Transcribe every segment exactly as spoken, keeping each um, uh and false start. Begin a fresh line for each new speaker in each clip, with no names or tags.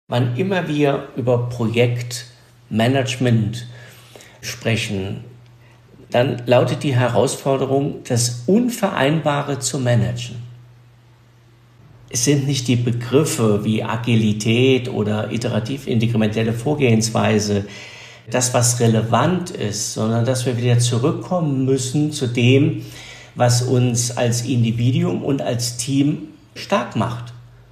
Wann immer wir über Projektmanagement sprechen, dann lautet die Herausforderung, das Unvereinbare zu managen. Es sind nicht die Begriffe wie Agilität oder iterativ-inkrementelle Vorgehensweise, das, was relevant ist, sondern dass wir wieder zurückkommen müssen zu dem, was uns als Individuum und als Team stark macht.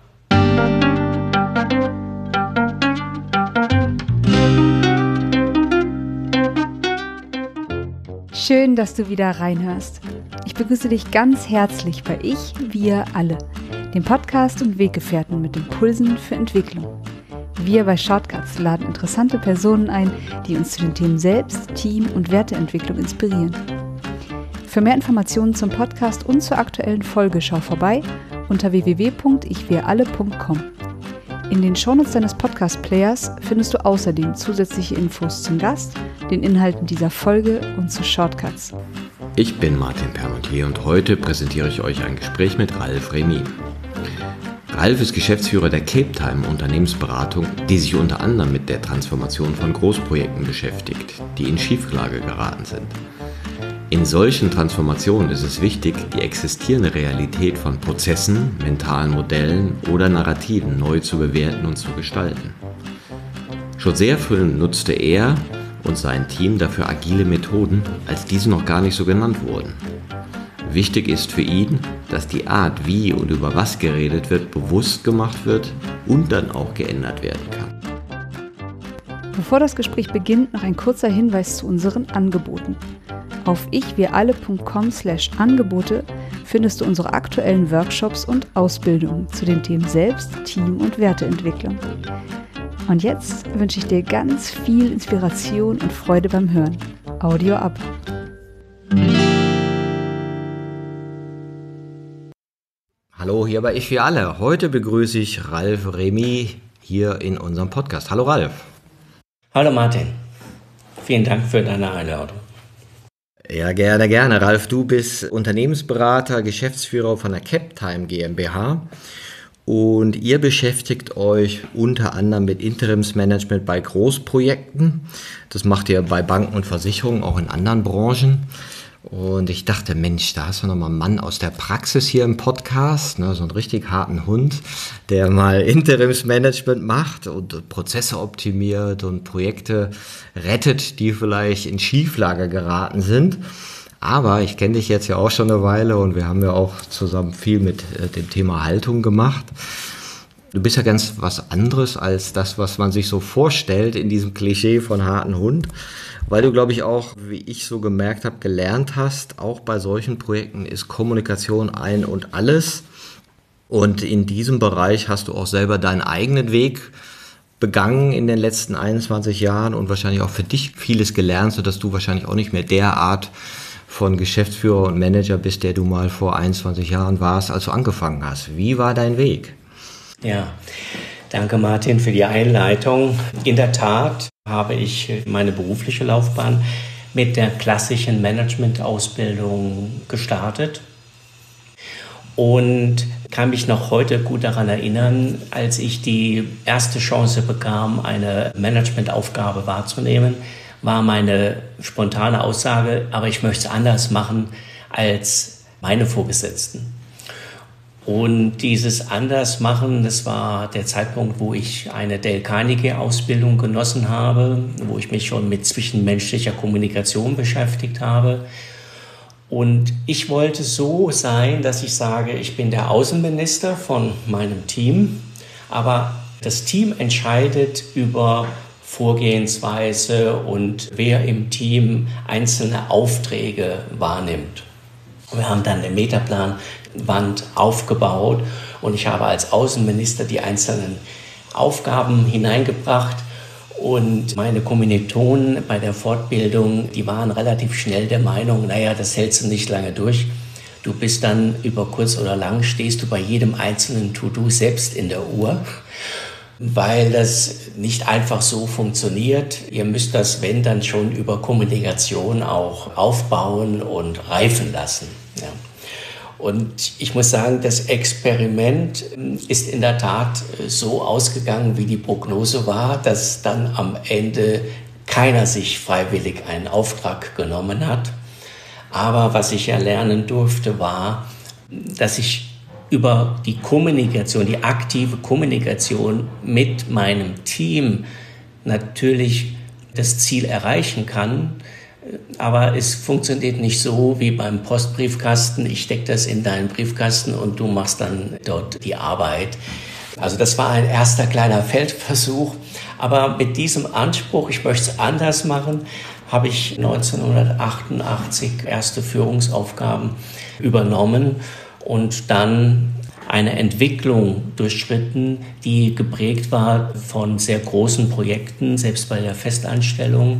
Schön, dass du wieder reinhörst. Ich begrüße dich ganz herzlich bei Ich, Wir, Alle, dem Podcast und Weggefährten mit Impulsen für Entwicklung. Wir bei Shortcuts laden interessante Personen ein, die uns zu den Themen Selbst-, Team- und Werteentwicklung inspirieren. Für mehr Informationen zum Podcast und zur aktuellen Folge schau vorbei unter w w w punkt ich wir alle punkt com. In den Shownotes deines Podcast-Players findest du außerdem zusätzliche Infos zum Gast, den Inhalten dieser Folge und zu Shortcuts.
Ich bin Martin Permontier und heute präsentiere ich euch ein Gespräch mit Ralf Remy. Ralf ist Geschäftsführer der Capetime Unternehmensberatung, die sich unter anderem mit der Transformation von Großprojekten beschäftigt, die in Schieflage geraten sind. In solchen Transformationen ist es wichtig, die existierende Realität von Prozessen, mentalen Modellen oder Narrativen neu zu bewerten und zu gestalten. Schon sehr früh nutzte er und sein Team dafür agile Methoden, als diese noch gar nicht so genannt wurden. Wichtig ist für ihn, dass die Art, wie und über was geredet wird, bewusst gemacht wird und dann auch geändert werden kann.
Bevor das Gespräch beginnt, noch ein kurzer Hinweis zu unseren Angeboten. Auf ich wir alle punkt com slash Angebote findest du unsere aktuellen Workshops und Ausbildungen zu den Themen Selbst-, Team- und Werteentwicklung. Und jetzt wünsche ich dir ganz viel Inspiration und Freude beim Hören. Audio ab.
Hallo, hier bei Ich wir alle. Heute begrüße ich Ralf Remy hier in unserem Podcast. Hallo Ralf.
Hallo Martin. Vielen Dank für deine Einladung.
Ja, gerne, gerne. Ralf, du bist Unternehmensberater, Geschäftsführer von der Capetime GmbH und ihr beschäftigt euch unter anderem mit Interimsmanagement bei Großprojekten. Das macht ihr bei Banken und Versicherungen, auch in anderen Branchen. Und ich dachte, Mensch, da hast du nochmal einen Mann aus der Praxis hier im Podcast, ne, so einen richtig harten Hund, der mal Interimsmanagement macht und Prozesse optimiert und Projekte rettet, die vielleicht in Schieflage geraten sind. Aber ich kenne dich jetzt ja auch schon eine Weile und wir haben ja auch zusammen viel mit äh, dem Thema Haltung gemacht. Du bist ja ganz was anderes als das, was man sich so vorstellt in diesem Klischee von harten Hund, weil du, glaube ich, auch, wie ich so gemerkt habe, gelernt hast, auch bei solchen Projekten ist Kommunikation ein und alles. Und in diesem Bereich hast du auch selber deinen eigenen Weg begangen in den letzten einundzwanzig Jahren und wahrscheinlich auch für dich vieles gelernt, sodass du wahrscheinlich auch nicht mehr der Art von Geschäftsführer und Manager bist, der du mal vor einundzwanzig Jahren warst, als du angefangen hast. Wie war dein Weg?
Ja, danke Martin für die Einleitung. In der Tat habe ich meine berufliche Laufbahn mit der klassischen Management-Ausbildung gestartet und kann mich noch heute gut daran erinnern, als ich die erste Chance bekam, eine Managementaufgabe wahrzunehmen, war meine spontane Aussage, aber ich möchte es anders machen als meine Vorgesetzten. Und dieses Andersmachen, das war der Zeitpunkt, wo ich eine Dale Carnegie-Ausbildung genossen habe, wo ich mich schon mit zwischenmenschlicher Kommunikation beschäftigt habe. Und ich wollte so sein, dass ich sage, ich bin der Außenminister von meinem Team, aber das Team entscheidet über Vorgehensweise und wer im Team einzelne Aufträge wahrnimmt. Wir haben dann den Metaplanwand aufgebaut und ich habe als Außenminister die einzelnen Aufgaben hineingebracht und meine Kommilitonen bei der Fortbildung, die waren relativ schnell der Meinung, naja, das hältst du nicht lange durch. Du bist dann über kurz oder lang, stehst du bei jedem einzelnen To-Do selbst in der Uhr, weil das nicht einfach so funktioniert. Ihr müsst das, wenn, dann schon über Kommunikation auch aufbauen und reifen lassen. Ja. Und ich muss sagen, das Experiment ist in der Tat so ausgegangen, wie die Prognose war, dass dann am Ende keiner sich freiwillig einen Auftrag genommen hat. Aber was ich ja lernen durfte, war, dass ich über die Kommunikation, die aktive Kommunikation mit meinem Team natürlich das Ziel erreichen kann. Aber es funktioniert nicht so wie beim Postbriefkasten. Ich stecke das in deinen Briefkasten und du machst dann dort die Arbeit. Also das war ein erster kleiner Feldversuch. Aber mit diesem Anspruch, ich möchte es anders machen, habe ich neunzehnhundertachtundachtzig erste Führungsaufgaben übernommen und dann eine Entwicklung durchschritten, die geprägt war von sehr großen Projekten, selbst bei der Festanstellung.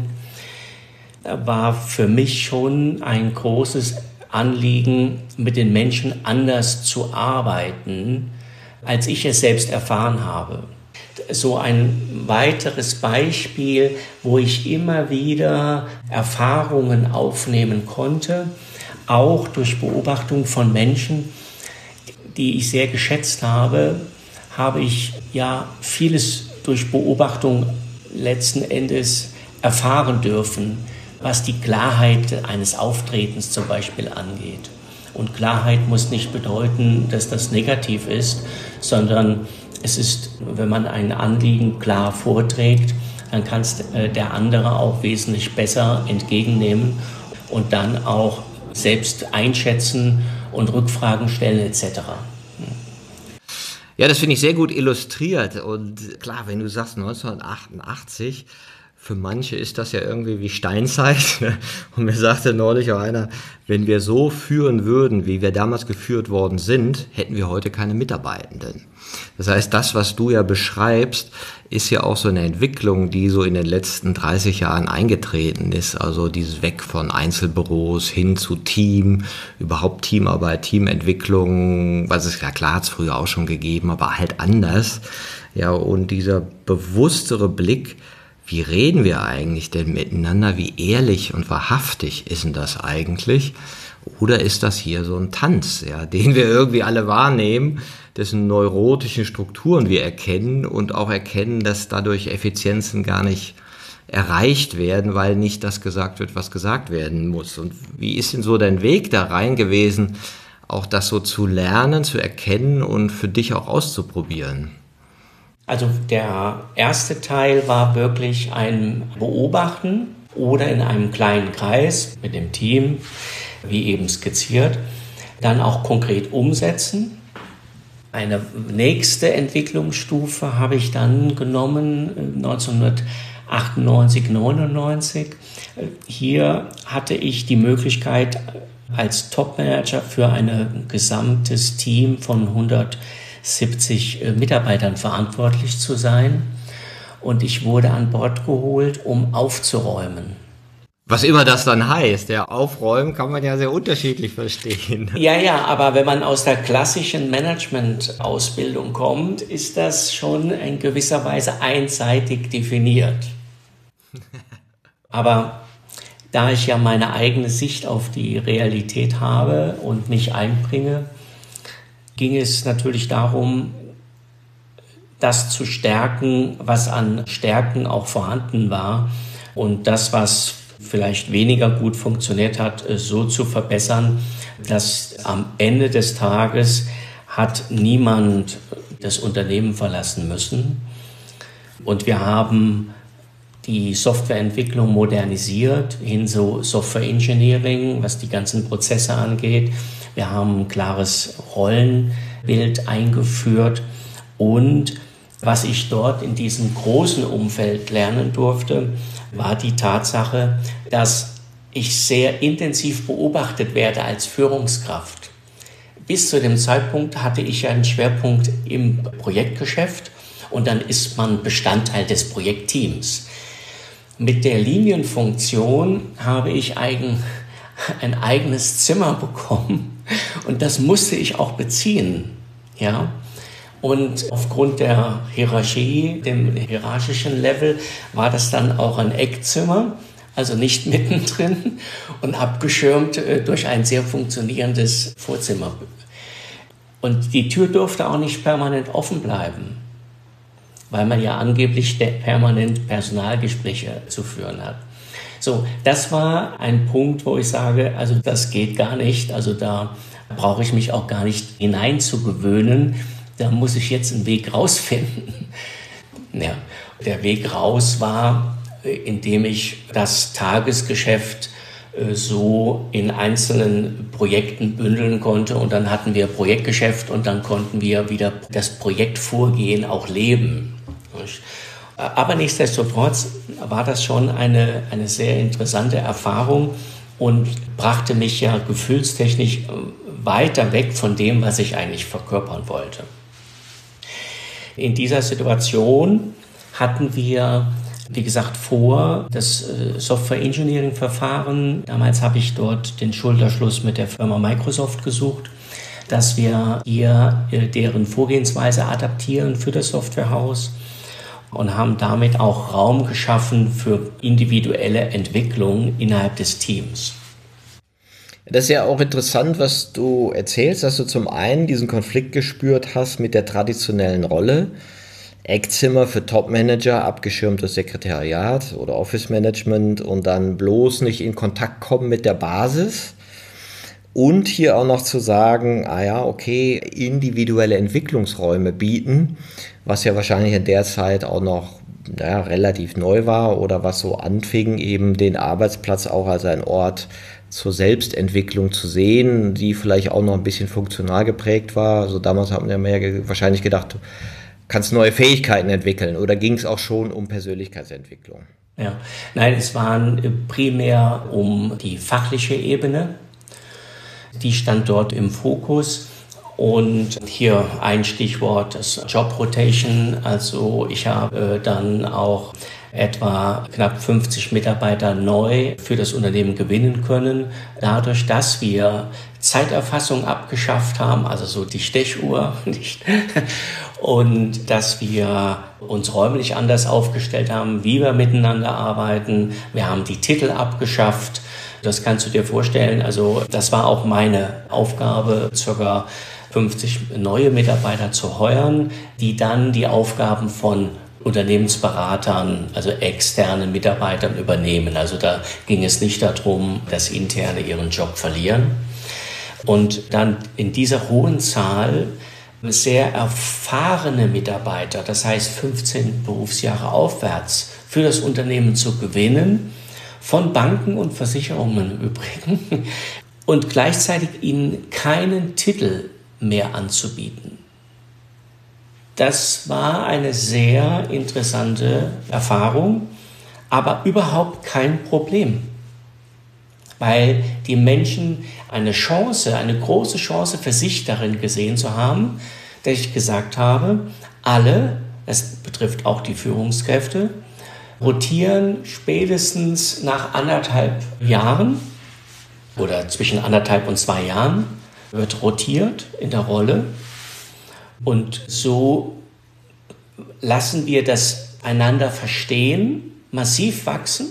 War für mich schon ein großes Anliegen, mit den Menschen anders zu arbeiten, als ich es selbst erfahren habe. So ein weiteres Beispiel, wo ich immer wieder Erfahrungen aufnehmen konnte, auch durch Beobachtung von Menschen, die ich sehr geschätzt habe, habe ich ja vieles durch Beobachtung letzten Endes erfahren dürfen, was die Klarheit eines Auftretens zum Beispiel angeht. Und Klarheit muss nicht bedeuten, dass das negativ ist, sondern es ist, wenn man ein Anliegen klar vorträgt, dann kann es der andere auch wesentlich besser entgegennehmen und dann auch selbst einschätzen und Rückfragen stellen et cetera.
Ja, das finde ich sehr gut illustriert. Und klar, wenn du sagst neunzehnhundertachtundachtzig, für manche ist das ja irgendwie wie Steinzeit. Und mir sagte neulich auch einer, wenn wir so führen würden, wie wir damals geführt worden sind, hätten wir heute keine Mitarbeitenden. Das heißt, das, was du ja beschreibst, ist ja auch so eine Entwicklung, die so in den letzten dreißig Jahren eingetreten ist. Also dieses Weg von Einzelbüros hin zu Team, überhaupt Teamarbeit, Teamentwicklung, was es ja klar hat es früher auch schon gegeben, aber halt anders. Ja, und dieser bewusstere Blick, wie reden wir eigentlich denn miteinander? Wie ehrlich und wahrhaftig ist denn das eigentlich? Oder ist das hier so ein Tanz, ja, den wir irgendwie alle wahrnehmen, dessen neurotischen Strukturen wir erkennen und auch erkennen, dass dadurch Effizienzen gar nicht erreicht werden, weil nicht das gesagt wird, was gesagt werden muss. Und wie ist denn so dein Weg da rein gewesen, auch das so zu lernen, zu erkennen und für dich auch auszuprobieren?
Also der erste Teil war wirklich ein Beobachten oder in einem kleinen Kreis mit dem Team, wie eben skizziert, dann auch konkret umsetzen. Eine nächste Entwicklungsstufe habe ich dann genommen, neunzehnhundertachtundneunzig, neunundneunzig. Hier hatte ich die Möglichkeit, als Topmanager für ein gesamtes Team von hundertsiebzig Mitarbeitern verantwortlich zu sein. Und ich wurde an Bord geholt, um aufzuräumen.
Was immer das dann heißt, ja, aufräumen kann man ja sehr unterschiedlich verstehen.
Ja, ja, aber wenn man aus der klassischen Management-Ausbildung kommt, ist das schon in gewisser Weise einseitig definiert. Aber da ich ja meine eigene Sicht auf die Realität habe und mich einbringe, ging es natürlich darum, das zu stärken, was an Stärken auch vorhanden war und das, was vielleicht weniger gut funktioniert hat, so zu verbessern, dass am Ende des Tages hat niemand das Unternehmen verlassen müssen. Und wir haben die Softwareentwicklung modernisiert hin zu Software Engineering, was die ganzen Prozesse angeht. Wir haben ein klares Rollenbild eingeführt und was ich dort in diesem großen Umfeld lernen durfte, war die Tatsache, dass ich sehr intensiv beobachtet werde als Führungskraft. Bis zu dem Zeitpunkt hatte ich ja einen Schwerpunkt im Projektgeschäft und dann ist man Bestandteil des Projektteams. Mit der Linienfunktion habe ich eigen, ein eigenes Zimmer bekommen und das musste ich auch beziehen, ja. Und aufgrund der Hierarchie, dem hierarchischen Level, war das dann auch ein Eckzimmer, also nicht mittendrin und abgeschirmt äh, durch ein sehr funktionierendes Vorzimmer. Und die Tür durfte auch nicht permanent offen bleiben, weil man ja angeblich permanent Personalgespräche zu führen hat. So, das war ein Punkt, wo ich sage, also das geht gar nicht, also da brauche ich mich auch gar nicht hineinzugewöhnen, da muss ich jetzt einen Weg rausfinden. Ja, der Weg raus war, indem ich das Tagesgeschäft so in einzelnen Projekten bündeln konnte und dann hatten wir Projektgeschäft und dann konnten wir wieder das Projektvorgehen auch leben. Aber nichtsdestotrotz war das schon eine, eine sehr interessante Erfahrung und brachte mich ja gefühlstechnisch weiter weg von dem, was ich eigentlich verkörpern wollte. In dieser Situation hatten wir, wie gesagt, vor das Software-Engineering-Verfahren. Damals habe ich dort den Schulterschluss mit der Firma Microsoft gesucht, dass wir hier deren Vorgehensweise adaptieren für das Softwarehaus und haben damit auch Raum geschaffen für individuelle Entwicklung innerhalb des Teams.
Das ist ja auch interessant, was du erzählst, dass du zum einen diesen Konflikt gespürt hast mit der traditionellen Rolle. Eckzimmer für Top-Manager, abgeschirmtes Sekretariat oder Office-Management und dann bloß nicht in Kontakt kommen mit der Basis. Und hier auch noch zu sagen, ah ja, okay, individuelle Entwicklungsräume bieten, was ja wahrscheinlich in der Zeit auch noch ja, relativ neu war oder was so anfing, eben den Arbeitsplatz auch als ein Ort zur Selbstentwicklung zu sehen, die vielleicht auch noch ein bisschen funktional geprägt war. Also damals hat man ja mehr wahrscheinlich gedacht, du kannst neue Fähigkeiten entwickeln, oder ging es auch schon um Persönlichkeitsentwicklung?
Ja, nein, es waren primär um die fachliche Ebene. Die stand dort im Fokus. Und hier ein Stichwort, das Job Rotation. Also ich habe dann auch etwa knapp fünfzig Mitarbeiter neu für das Unternehmen gewinnen können, dadurch, dass wir Zeiterfassung abgeschafft haben, also so die Stechuhr, nicht? Und dass wir uns räumlich anders aufgestellt haben, wie wir miteinander arbeiten. Wir haben die Titel abgeschafft. Das kannst du dir vorstellen. Also das war auch meine Aufgabe, circa fünfzig neue Mitarbeiter zu heuern, die dann die Aufgaben von Unternehmensberatern, also externen Mitarbeitern übernehmen. Also da ging es nicht darum, dass Interne ihren Job verlieren. Und dann in dieser hohen Zahl sehr erfahrene Mitarbeiter, das heißt fünfzehn Berufsjahre aufwärts, für das Unternehmen zu gewinnen, von Banken und Versicherungen im Übrigen, und gleichzeitig ihnen keinen Titel mehr anzubieten. Das war eine sehr interessante Erfahrung, aber überhaupt kein Problem, weil die Menschen eine Chance, eine große Chance für sich darin gesehen zu haben, dass ich gesagt habe, alle, das betrifft auch die Führungskräfte, rotieren spätestens nach anderthalb Jahren oder zwischen anderthalb und zwei Jahren wird rotiert in der Rolle. Und so lassen wir das einander verstehen, massiv wachsen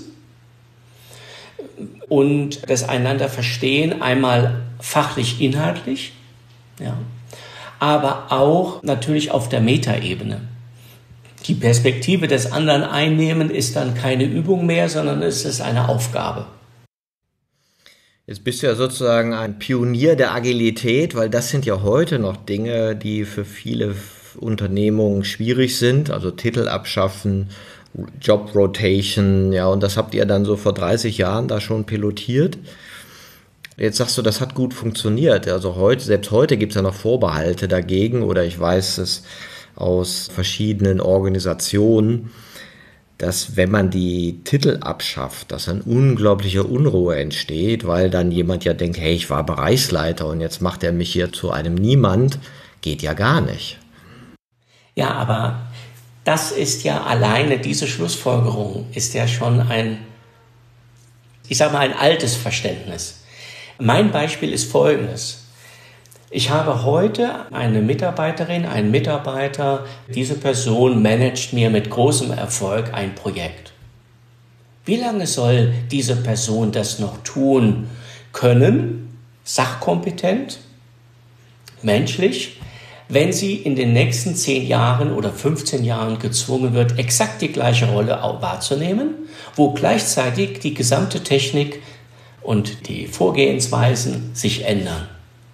und das einander verstehen einmal fachlich, inhaltlich, ja, aber auch natürlich auf der Metaebene. Die Perspektive des anderen einnehmen ist dann keine Übung mehr, sondern es ist eine Aufgabe.
Jetzt bist du ja sozusagen ein Pionier der Agilität, weil das sind ja heute noch Dinge, die für viele Unternehmungen schwierig sind, also Titel abschaffen, Job Rotation, ja, und das habt ihr dann so vor dreißig Jahren da schon pilotiert. Jetzt sagst du, das hat gut funktioniert. Also heute, selbst heute gibt es ja noch Vorbehalte dagegen, oder ich weiß es aus verschiedenen Organisationen, dass wenn man die Titel abschafft, dass eine unglaubliche Unruhe entsteht, weil dann jemand ja denkt, hey, ich war Bereichsleiter und jetzt macht er mich hier zu einem Niemand. Geht ja gar nicht.
Ja, aber das ist ja alleine, diese Schlussfolgerung ist ja schon ein, ich sage mal, ein altes Verständnis. Mein Beispiel ist folgendes. Ich habe heute eine Mitarbeiterin, einen Mitarbeiter, diese Person managt mir mit großem Erfolg ein Projekt. Wie lange soll diese Person das noch tun können, sachkompetent, menschlich, wenn sie in den nächsten zehn Jahren oder fünfzehn Jahren gezwungen wird, exakt die gleiche Rolle wahrzunehmen, wo gleichzeitig die gesamte Technik und die Vorgehensweisen sich ändern.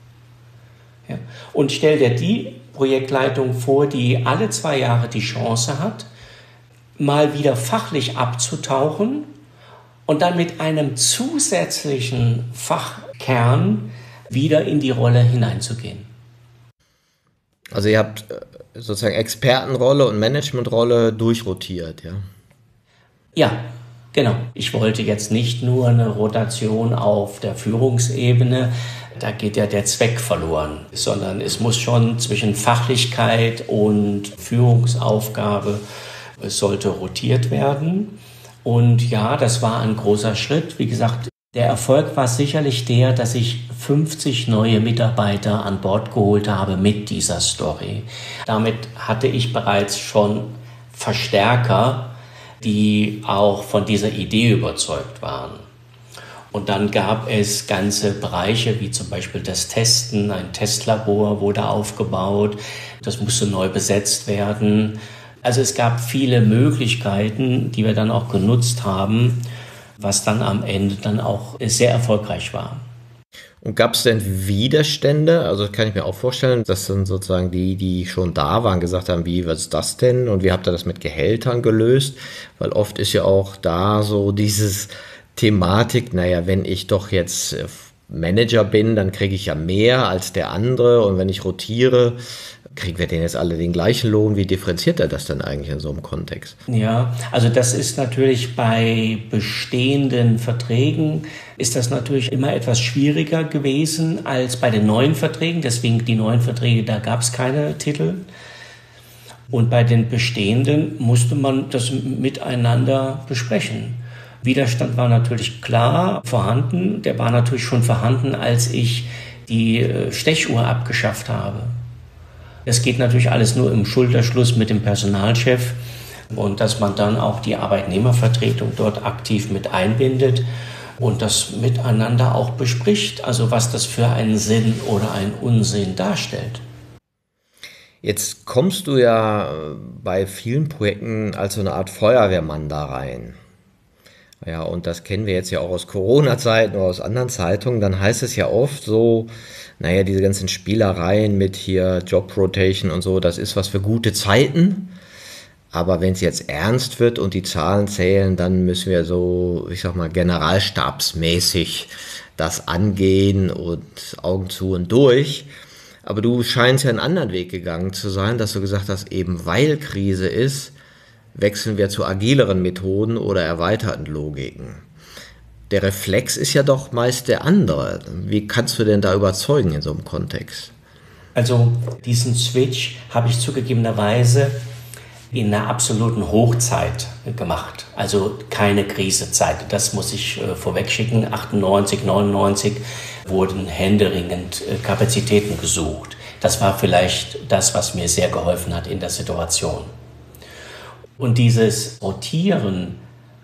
Ja. Und stell dir die Projektleitung vor, die alle zwei Jahre die Chance hat, mal wieder fachlich abzutauchen und dann mit einem zusätzlichen Fachkern wieder in die Rolle hineinzugehen.
Also ihr habt sozusagen Expertenrolle und Managementrolle durchrotiert, ja?
Ja, genau. Ich wollte jetzt nicht nur eine Rotation auf der Führungsebene, da geht ja der Zweck verloren, sondern es muss schon zwischen Fachlichkeit und Führungsaufgabe, es sollte rotiert werden. Und ja, das war ein großer Schritt. Wie gesagt, der Erfolg war sicherlich der, dass ich fünfzig neue Mitarbeiter an Bord geholt habe mit dieser Story. Damit hatte ich bereits schon Verstärker, die auch von dieser Idee überzeugt waren. Und dann gab es ganze Bereiche, wie zum Beispiel das Testen. Ein Testlabor wurde aufgebaut. Das musste neu besetzt werden. Also es gab viele Möglichkeiten, die wir dann auch genutzt haben, was dann am Ende dann auch sehr erfolgreich war.
Und gab es denn Widerstände? Also kann ich mir auch vorstellen, dass dann sozusagen die, die schon da waren, gesagt haben, wie, was ist das denn? Und wie habt ihr das mit Gehältern gelöst? Weil oft ist ja auch da so dieses Thematik, naja, wenn ich doch jetzt Manager bin, dann kriege ich ja mehr als der andere. Und wenn ich rotiere, kriegen wir denn jetzt alle den gleichen Lohn? Wie differenziert er das denn eigentlich in so einem Kontext?
Ja, also das ist natürlich bei bestehenden Verträgen ist das natürlich immer etwas schwieriger gewesen als bei den neuen Verträgen. Deswegen die neuen Verträge, da gab es keine Titel. Und bei den bestehenden musste man das miteinander besprechen. Widerstand war natürlich klar vorhanden. Der war natürlich schon vorhanden, als ich die Stechuhr abgeschafft habe. Das geht natürlich alles nur im Schulterschluss mit dem Personalchef und dass man dann auch die Arbeitnehmervertretung dort aktiv mit einbindet und das miteinander auch bespricht, also was das für einen Sinn oder einen Unsinn darstellt.
Jetzt kommst du ja bei vielen Projekten als so eine Art Feuerwehrmann da rein. Ja, und das kennen wir jetzt ja auch aus Corona-Zeiten oder aus anderen Zeitungen. Dann heißt es ja oft so, naja, diese ganzen Spielereien mit hier Job-Rotation und so, das ist was für gute Zeiten. Aber wenn es jetzt ernst wird und die Zahlen zählen, dann müssen wir so, ich sag mal, generalstabsmäßig das angehen und Augen zu und durch. Aber du scheinst ja einen anderen Weg gegangen zu sein, dass du gesagt hast, eben weil Krise ist, wechseln wir zu agileren Methoden oder erweiterten Logiken. Der Reflex ist ja doch meist der andere. Wie kannst du denn da überzeugen in so einem Kontext?
Also diesen Switch habe ich zugegebenerweise in einer absoluten Hochzeit gemacht. Also keine Krisezeit. Das muss ich äh, vorwegschicken. achtundneunzig, neunundneunzig wurden händeringend äh, Kapazitäten gesucht. Das war vielleicht das, was mir sehr geholfen hat in der Situation. Und dieses Rotieren,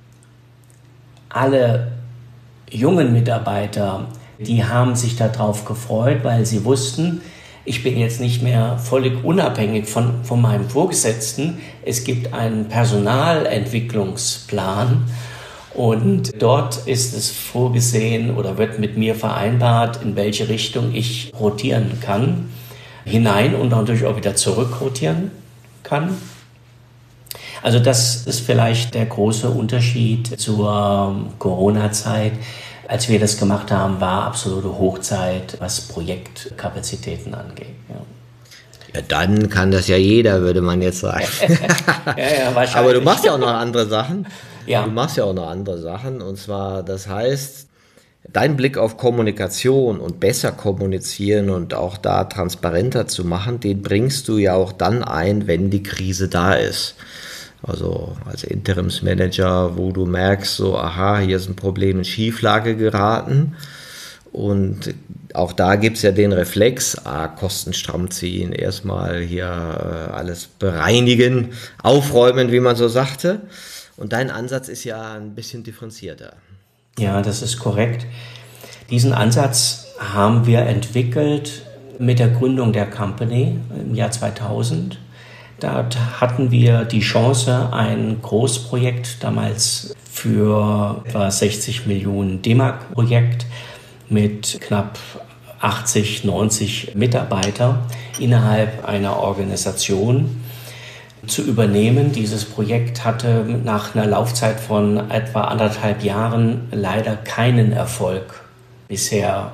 alle jungen Mitarbeiter, die haben sich darauf gefreut, weil sie wussten, ich bin jetzt nicht mehr völlig unabhängig von, von meinem Vorgesetzten. Es gibt einen Personalentwicklungsplan und dort ist es vorgesehen oder wird mit mir vereinbart, in welche Richtung ich rotieren kann, hinein und natürlich auch wieder zurück rotieren kann. Also das ist vielleicht der große Unterschied zur Corona-Zeit. Als wir das gemacht haben, war absolute Hochzeit, was Projektkapazitäten angeht. Ja.
Ja, dann kann das ja jeder, würde man jetzt sagen.
ja, ja, wahrscheinlich.
Aber du machst ja auch noch andere Sachen.
Ja.
Du machst ja auch noch andere Sachen. Und zwar, das heißt, dein Blick auf Kommunikation und besser kommunizieren und auch da transparenter zu machen, den bringst du ja auch dann ein, wenn die Krise da ist. Also als Interimsmanager, wo du merkst, so, aha, hier ist ein Problem in Schieflage geraten. Und auch da gibt es ja den Reflex, ah, Kosten stramm ziehen, erstmal hier äh, alles bereinigen, aufräumen, wie man so sagte. Und dein Ansatz ist ja ein bisschen differenzierter.
Ja, das ist korrekt. Diesen Ansatz haben wir entwickelt mit der Gründung der Company im Jahr zweitausend. Dort hatten wir die Chance, ein Großprojekt, damals für etwa sechzig Millionen D-Mark Projekt mit knapp achtzig, neunzig Mitarbeiter innerhalb einer Organisation zu übernehmen. Dieses Projekt hatte nach einer Laufzeit von etwa anderthalb Jahren leider keinen Erfolg bisher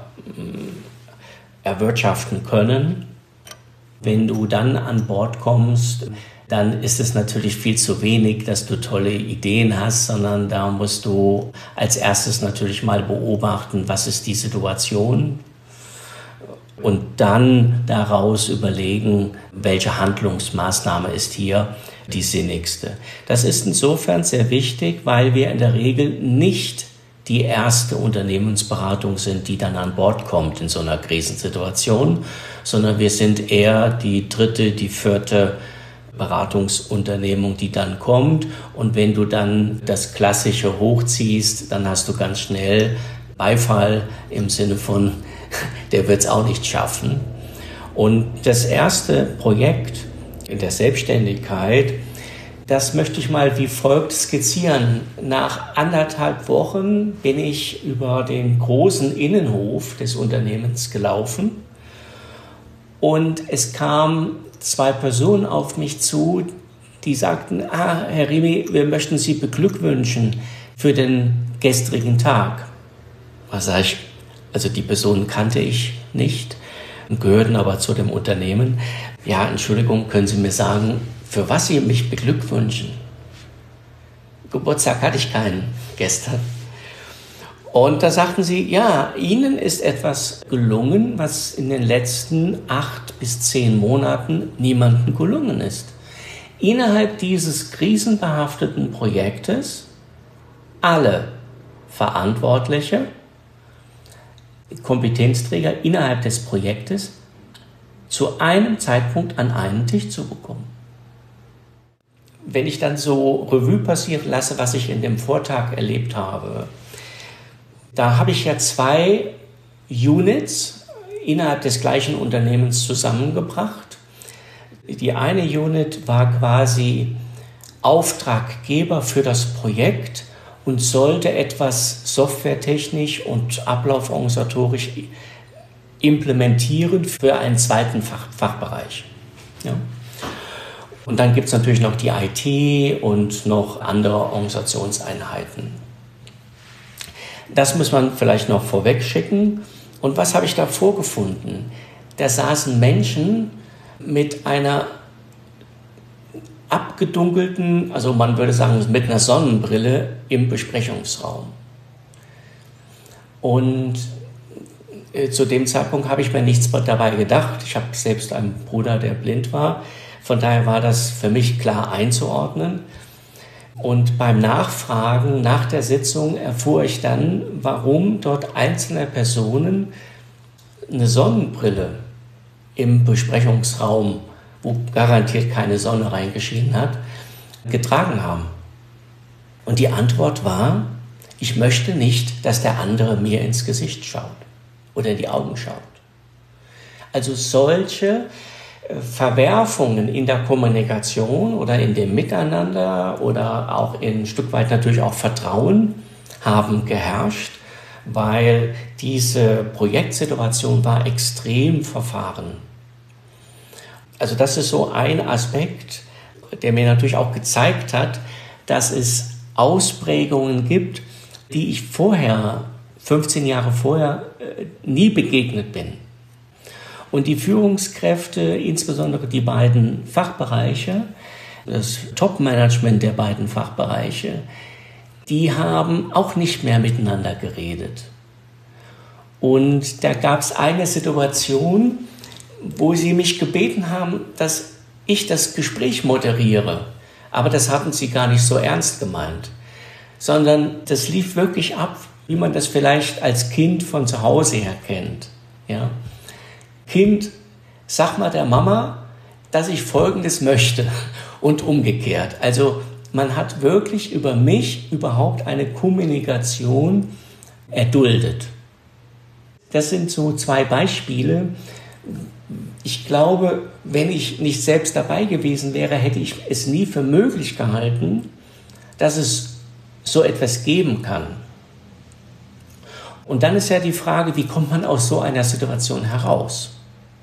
erwirtschaften können. Wenn du dann an Bord kommst, dann ist es natürlich viel zu wenig, dass du tolle Ideen hast, sondern da musst du als erstes natürlich mal beobachten, was ist die Situation und dann daraus überlegen, welche Handlungsmaßnahme ist hier die sinnigste. Das ist insofern sehr wichtig, weil wir in der Regel nicht die erste Unternehmensberatung sind, die dann an Bord kommt in so einer Krisensituation, sondern wir sind eher die dritte, die vierte Beratungsunternehmung, die dann kommt. Und wenn du dann das Klassische hochziehst, dann hast du ganz schnell Beifall im Sinne von, der wird es auch nicht schaffen. Und das erste Projekt in der Selbstständigkeit, das möchte ich mal wie folgt skizzieren. Nach anderthalb Wochen bin ich über den großen Innenhof des Unternehmens gelaufen und es kamen zwei Personen auf mich zu, die sagten, ah, Herr Remy, wir möchten Sie beglückwünschen für den gestrigen Tag. Was sage ich? Also die Personen kannte ich nicht und gehörten aber zu dem Unternehmen. Ja, Entschuldigung, können Sie mir sagen, für was Sie mich beglückwünschen? Geburtstag hatte ich keinen gestern. Und da sagten sie, ja, Ihnen ist etwas gelungen, was in den letzten acht bis zehn Monaten niemandem gelungen ist. Innerhalb dieses krisenbehafteten Projektes alle Verantwortliche, Kompetenzträger innerhalb des Projektes zu einem Zeitpunkt an einen Tisch zu bekommen. Wenn ich dann so Revue passieren lasse, was ich in dem Vortag erlebt habe, da habe ich ja zwei Units innerhalb des gleichen Unternehmens zusammengebracht. Die eine Unit war quasi Auftraggeber für das Projekt und sollte etwas softwaretechnisch und ablauforganisatorisch implementieren für einen zweiten Fach, Fachbereich. Ja. Und dann gibt es natürlich noch die I T und noch andere Organisationseinheiten. Das muss man vielleicht noch vorweg schicken. Und was habe ich da vorgefunden? Da saßen Menschen mit einer abgedunkelten, also man würde sagen mit einer Sonnenbrille im Besprechungsraum. Und äh, zu dem Zeitpunkt habe ich mir nichts dabei gedacht. Ich habe selbst einen Bruder, der blind war. Von daher war das für mich klar einzuordnen. Und beim Nachfragen nach der Sitzung erfuhr ich dann, warum dort einzelne Personen eine Sonnenbrille im Besprechungsraum, wo garantiert keine Sonne reingeschienen hat, getragen haben. Und die Antwort war, ich möchte nicht, dass der andere mir ins Gesicht schaut oder in die Augen schaut. Also solche Verwerfungen in der Kommunikation oder in dem Miteinander oder auch ein Stück weit natürlich auch Vertrauen haben geherrscht, weil diese Projektsituation war extrem verfahren. Also das ist so ein Aspekt, der mir natürlich auch gezeigt hat, dass es Ausprägungen gibt, die ich vorher, fünfzehn Jahre vorher, nie begegnet bin. Und die Führungskräfte, insbesondere die beiden Fachbereiche, das Top-Management der beiden Fachbereiche, die haben auch nicht mehr miteinander geredet. Und da gab es eine Situation, wo sie mich gebeten haben, dass ich das Gespräch moderiere. Aber das hatten sie gar nicht so ernst gemeint, sondern das lief wirklich ab, wie man das vielleicht als Kind von zu Hause her kennt. Ja? Kind, sag mal der Mama, dass ich Folgendes möchte und umgekehrt. Also man hat wirklich über mich überhaupt eine Kommunikation erduldet. Das sind so zwei Beispiele. Ich glaube, wenn ich nicht selbst dabei gewesen wäre, hätte ich es nie für möglich gehalten, dass es so etwas geben kann. Und dann ist ja die Frage, wie kommt man aus so einer Situation heraus?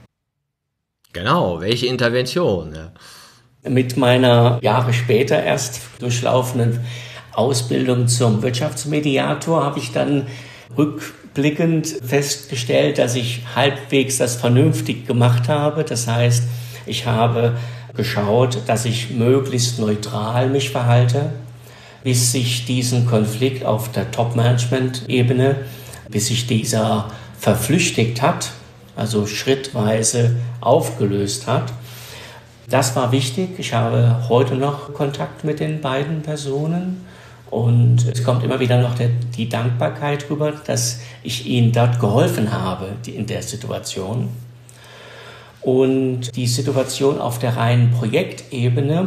Genau, welche Intervention? Ja.
Mit meiner Jahre später erst durchlaufenden Ausbildung zum Wirtschaftsmediator habe ich dann rückblickend festgestellt, dass ich halbwegs das vernünftig gemacht habe. Das heißt, ich habe geschaut, dass ich möglichst neutral mich verhalte, bis sich diesen Konflikt auf der Top-Management-Ebene, bis sich dieser verflüchtigt hat, also schrittweise aufgelöst hat. Das war wichtig. Ich habe heute noch Kontakt mit den beiden Personen und es kommt immer wieder noch der, die Dankbarkeit rüber, dass ich ihnen dort geholfen habe in der Situation. Und die Situation auf der reinen Projektebene,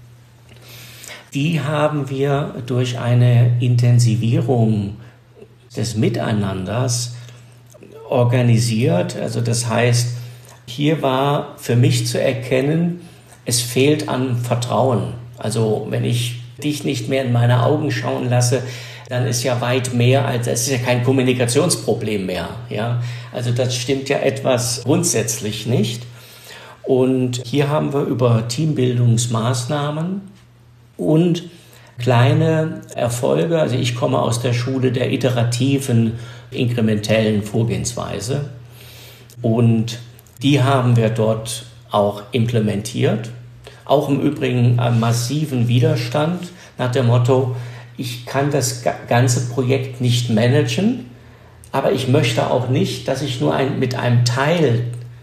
die haben wir durch eine Intensivierung des Miteinanders organisiert. Also das heißt, hier war für mich zu erkennen, es fehlt an Vertrauen. Also wenn ich dich nicht mehr in meine Augen schauen lasse, dann ist ja weit mehr als, es ist ja kein Kommunikationsproblem mehr. Ja? Also das stimmt ja etwas grundsätzlich nicht. Und hier haben wir über Teambildungsmaßnahmen und kleine Erfolge, also ich komme aus der Schule der iterativen, inkrementellen Vorgehensweise und die haben wir dort auch implementiert, auch im Übrigen einen massiven Widerstand nach dem Motto, ich kann das ganze Projekt nicht managen, aber ich möchte auch nicht, dass ich nur ein, mit einem Teil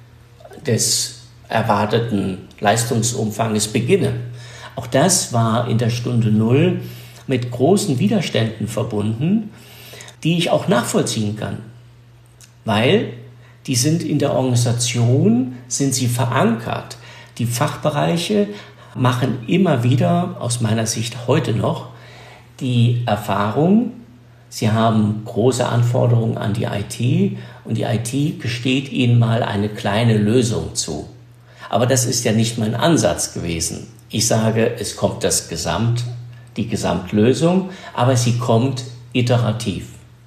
des erwarteten Leistungsumfanges beginne. Auch das war in der Stunde Null mit großen Widerständen verbunden, die ich auch nachvollziehen kann, weil die sind in der Organisation, sind sie verankert. Die Fachbereiche machen immer wieder, aus meiner Sicht heute noch, die Erfahrung, sie haben große Anforderungen an die I T und die I T gesteht ihnen mal eine kleine Lösung zu. Aber das ist ja nicht mein Ansatz gewesen. Ich sage, es kommt das Gesamt, die Gesamtlösung, aber sie kommt iterativ.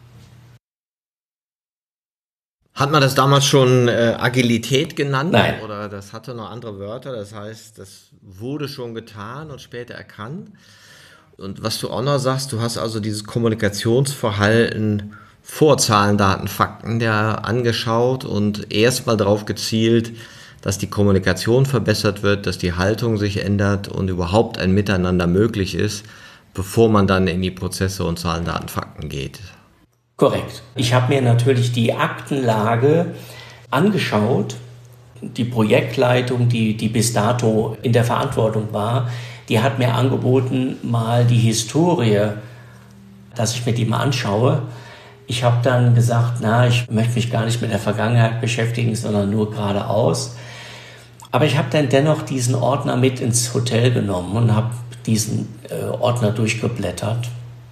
Hat man das damals schon äh, Agilität genannt?
Nein.
Oder das hatte noch andere Wörter? Das heißt, das wurde schon getan und später erkannt. Und was du auch noch sagst, du hast also dieses Kommunikationsverhalten vor Zahlen, Daten, Fakten ja angeschaut und erstmal darauf gezielt, dass die Kommunikation verbessert wird, dass die Haltung sich ändert und überhaupt ein Miteinander möglich ist, bevor man dann in die Prozesse und Zahlen, Daten, Fakten geht.
Korrekt. Ich habe mir natürlich die Aktenlage angeschaut. Die Projektleitung, die, die bis dato in der Verantwortung war, die hat mir angeboten, mal die Historie, dass ich mir die mal anschaue. Ich habe dann gesagt, na, ich möchte mich gar nicht mit der Vergangenheit beschäftigen, sondern nur geradeaus. Aber ich habe dann dennoch diesen Ordner mit ins Hotel genommen und habe diesen äh, Ordner durchgeblättert.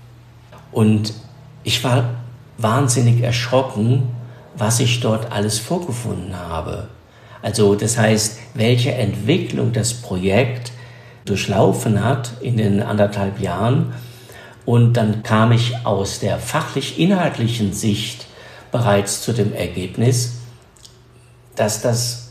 Und ich war wahnsinnig erschrocken, was ich dort alles vorgefunden habe. Also das heißt, welche Entwicklung das Projekt durchlaufen hat in den anderthalb Jahren. Und dann kam ich aus der fachlich-inhaltlichen Sicht bereits zu dem Ergebnis, dass das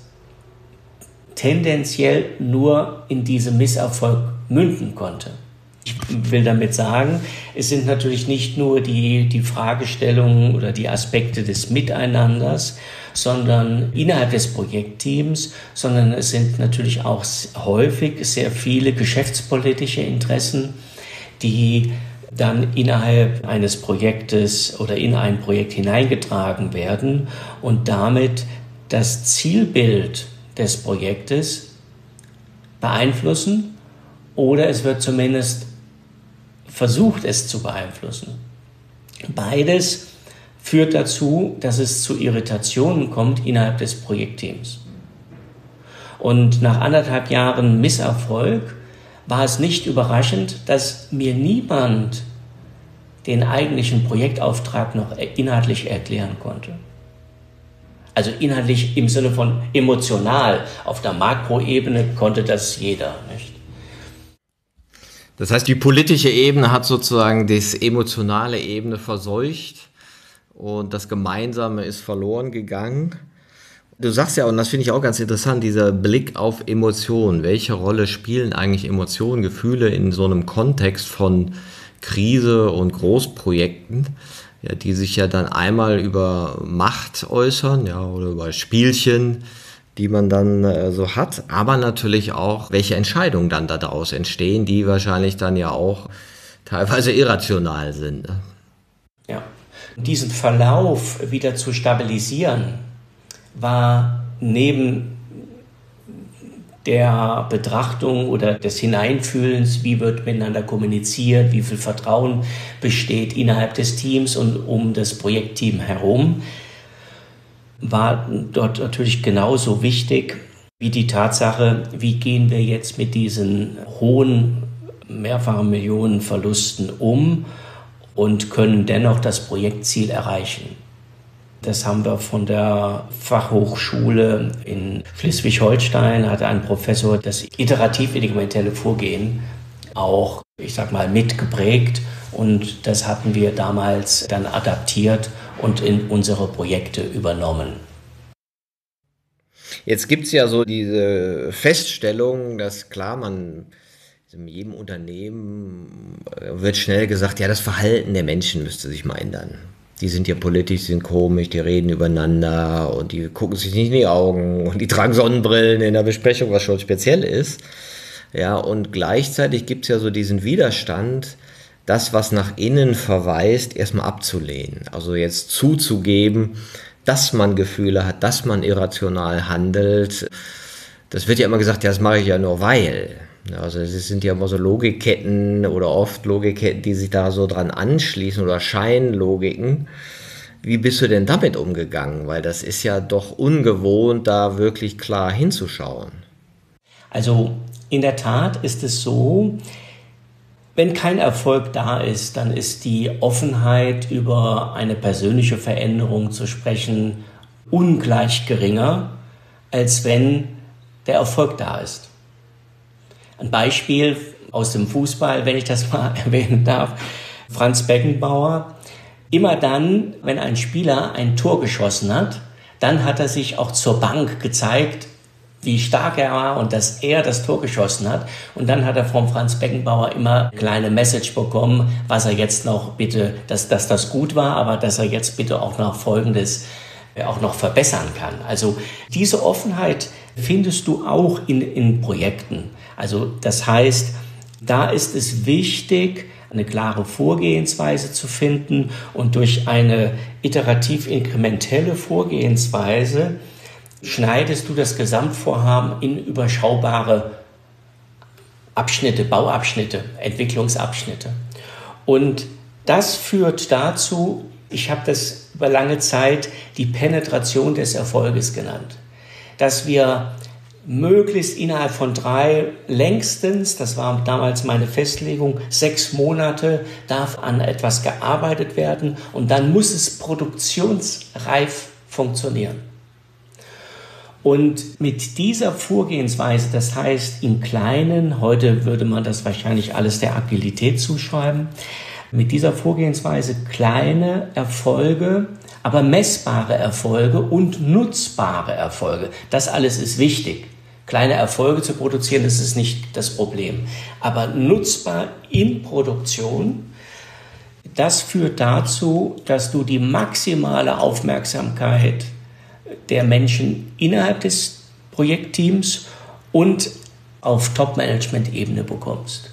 tendenziell nur in diesem Misserfolg münden konnte. Ich will damit sagen, es sind natürlich nicht nur die, die Fragestellungen oder die Aspekte des Miteinanders, sondern innerhalb des Projektteams, sondern es sind natürlich auch häufig sehr viele geschäftspolitische Interessen, die dann innerhalb eines Projektes oder in ein Projekt hineingetragen werden und damit das Zielbild des Projektes beeinflussen oder es wird zumindest versucht, es zu beeinflussen. Beides führt dazu, dass es zu Irritationen kommt innerhalb des Projektteams. Und nach anderthalb Jahren Misserfolg war es nicht überraschend, dass mir niemand den eigentlichen Projektauftrag noch inhaltlich erklären konnte. Also inhaltlich im Sinne von emotional. Auf der Makroebene konnte das jeder, nicht?
Das heißt, die politische Ebene hat sozusagen das emotionale Ebene verseucht und das Gemeinsame ist verloren gegangen. Du sagst ja, und das finde ich auch ganz interessant, dieser Blick auf Emotionen. Welche Rolle spielen eigentlich Emotionen, Gefühle in so einem Kontext von Krise und Großprojekten, ja, die sich ja dann einmal über Macht äußern, ja, oder über Spielchen, die man dann äh, so hat, aber natürlich auch, welche Entscheidungen dann daraus entstehen, die wahrscheinlich dann ja auch teilweise irrational sind. Ne?
Ja, diesen Verlauf wieder zu stabilisieren, war neben der Betrachtung oder des Hineinfühlens, wie wird miteinander kommuniziert, wie viel Vertrauen besteht innerhalb des Teams und um das Projektteam herum, war dort natürlich genauso wichtig wie die Tatsache, wie gehen wir jetzt mit diesen hohen, mehrfachen Millionen Verlusten um und können dennoch das Projektziel erreichen. Das haben wir von der Fachhochschule in Schleswig-Holstein, hat ein Professor das iterativ-inkrementelle Vorgehen auch, ich sag mal, mitgeprägt. Und das hatten wir damals dann adaptiert und in unsere Projekte übernommen.
Jetzt gibt es ja so diese Feststellung, dass klar, man in jedem Unternehmen wird schnell gesagt, ja, das Verhalten der Menschen müsste sich mal ändern. Die sind ja politisch, die sind komisch, die reden übereinander und die gucken sich nicht in die Augen und die tragen Sonnenbrillen in der Besprechung, was schon speziell ist. Ja, und gleichzeitig gibt es ja so diesen Widerstand, das, was nach innen verweist, erstmal abzulehnen. Also jetzt zuzugeben, dass man Gefühle hat, dass man irrational handelt. Das wird ja immer gesagt, ja, das mache ich ja nur weil. Also es sind ja immer so Logikketten oder oft Logikketten, die sich da so dran anschließen oder Scheinlogiken. Wie bist du denn damit umgegangen? Weil das ist ja doch ungewohnt, da wirklich klar hinzuschauen.
Also in der Tat ist es so, wenn kein Erfolg da ist, dann ist die Offenheit, über eine persönliche Veränderung zu sprechen, ungleich geringer, als wenn der Erfolg da ist. Ein Beispiel aus dem Fußball, wenn ich das mal erwähnen darf, Franz Beckenbauer. Immer dann, wenn ein Spieler ein Tor geschossen hat, dann hat er sich auch zur Bank gezeigt, wie stark er war und dass er das Tor geschossen hat. Und dann hat er vom Franz Beckenbauer immer eine kleine Message bekommen, was er jetzt noch bitte, dass, dass das gut war, aber dass er jetzt bitte auch noch Folgendes auch noch verbessern kann. Also diese Offenheit findest du auch in, in Projekten. Also das heißt, da ist es wichtig, eine klare Vorgehensweise zu finden und durch eine iterativ-inkrementelle Vorgehensweise schneidest du das Gesamtvorhaben in überschaubare Abschnitte, Bauabschnitte, Entwicklungsabschnitte. Und das führt dazu, ich habe das über lange Zeit die Penetration des Erfolges genannt, dass wir möglichst innerhalb von drei, längstens, das war damals meine Festlegung, sechs Monate darf an etwas gearbeitet werden und dann muss es produktionsreif funktionieren. Und mit dieser Vorgehensweise, das heißt im Kleinen, heute würde man das wahrscheinlich alles der Agilität zuschreiben, mit dieser Vorgehensweise kleine Erfolge, aber messbare Erfolge und nutzbare Erfolge. Das alles ist wichtig. Kleine Erfolge zu produzieren, das ist nicht das Problem. Aber nutzbar in Produktion, das führt dazu, dass du die maximale Aufmerksamkeit der Menschen innerhalb des Projektteams und auf Top-Management-Ebene bekommst.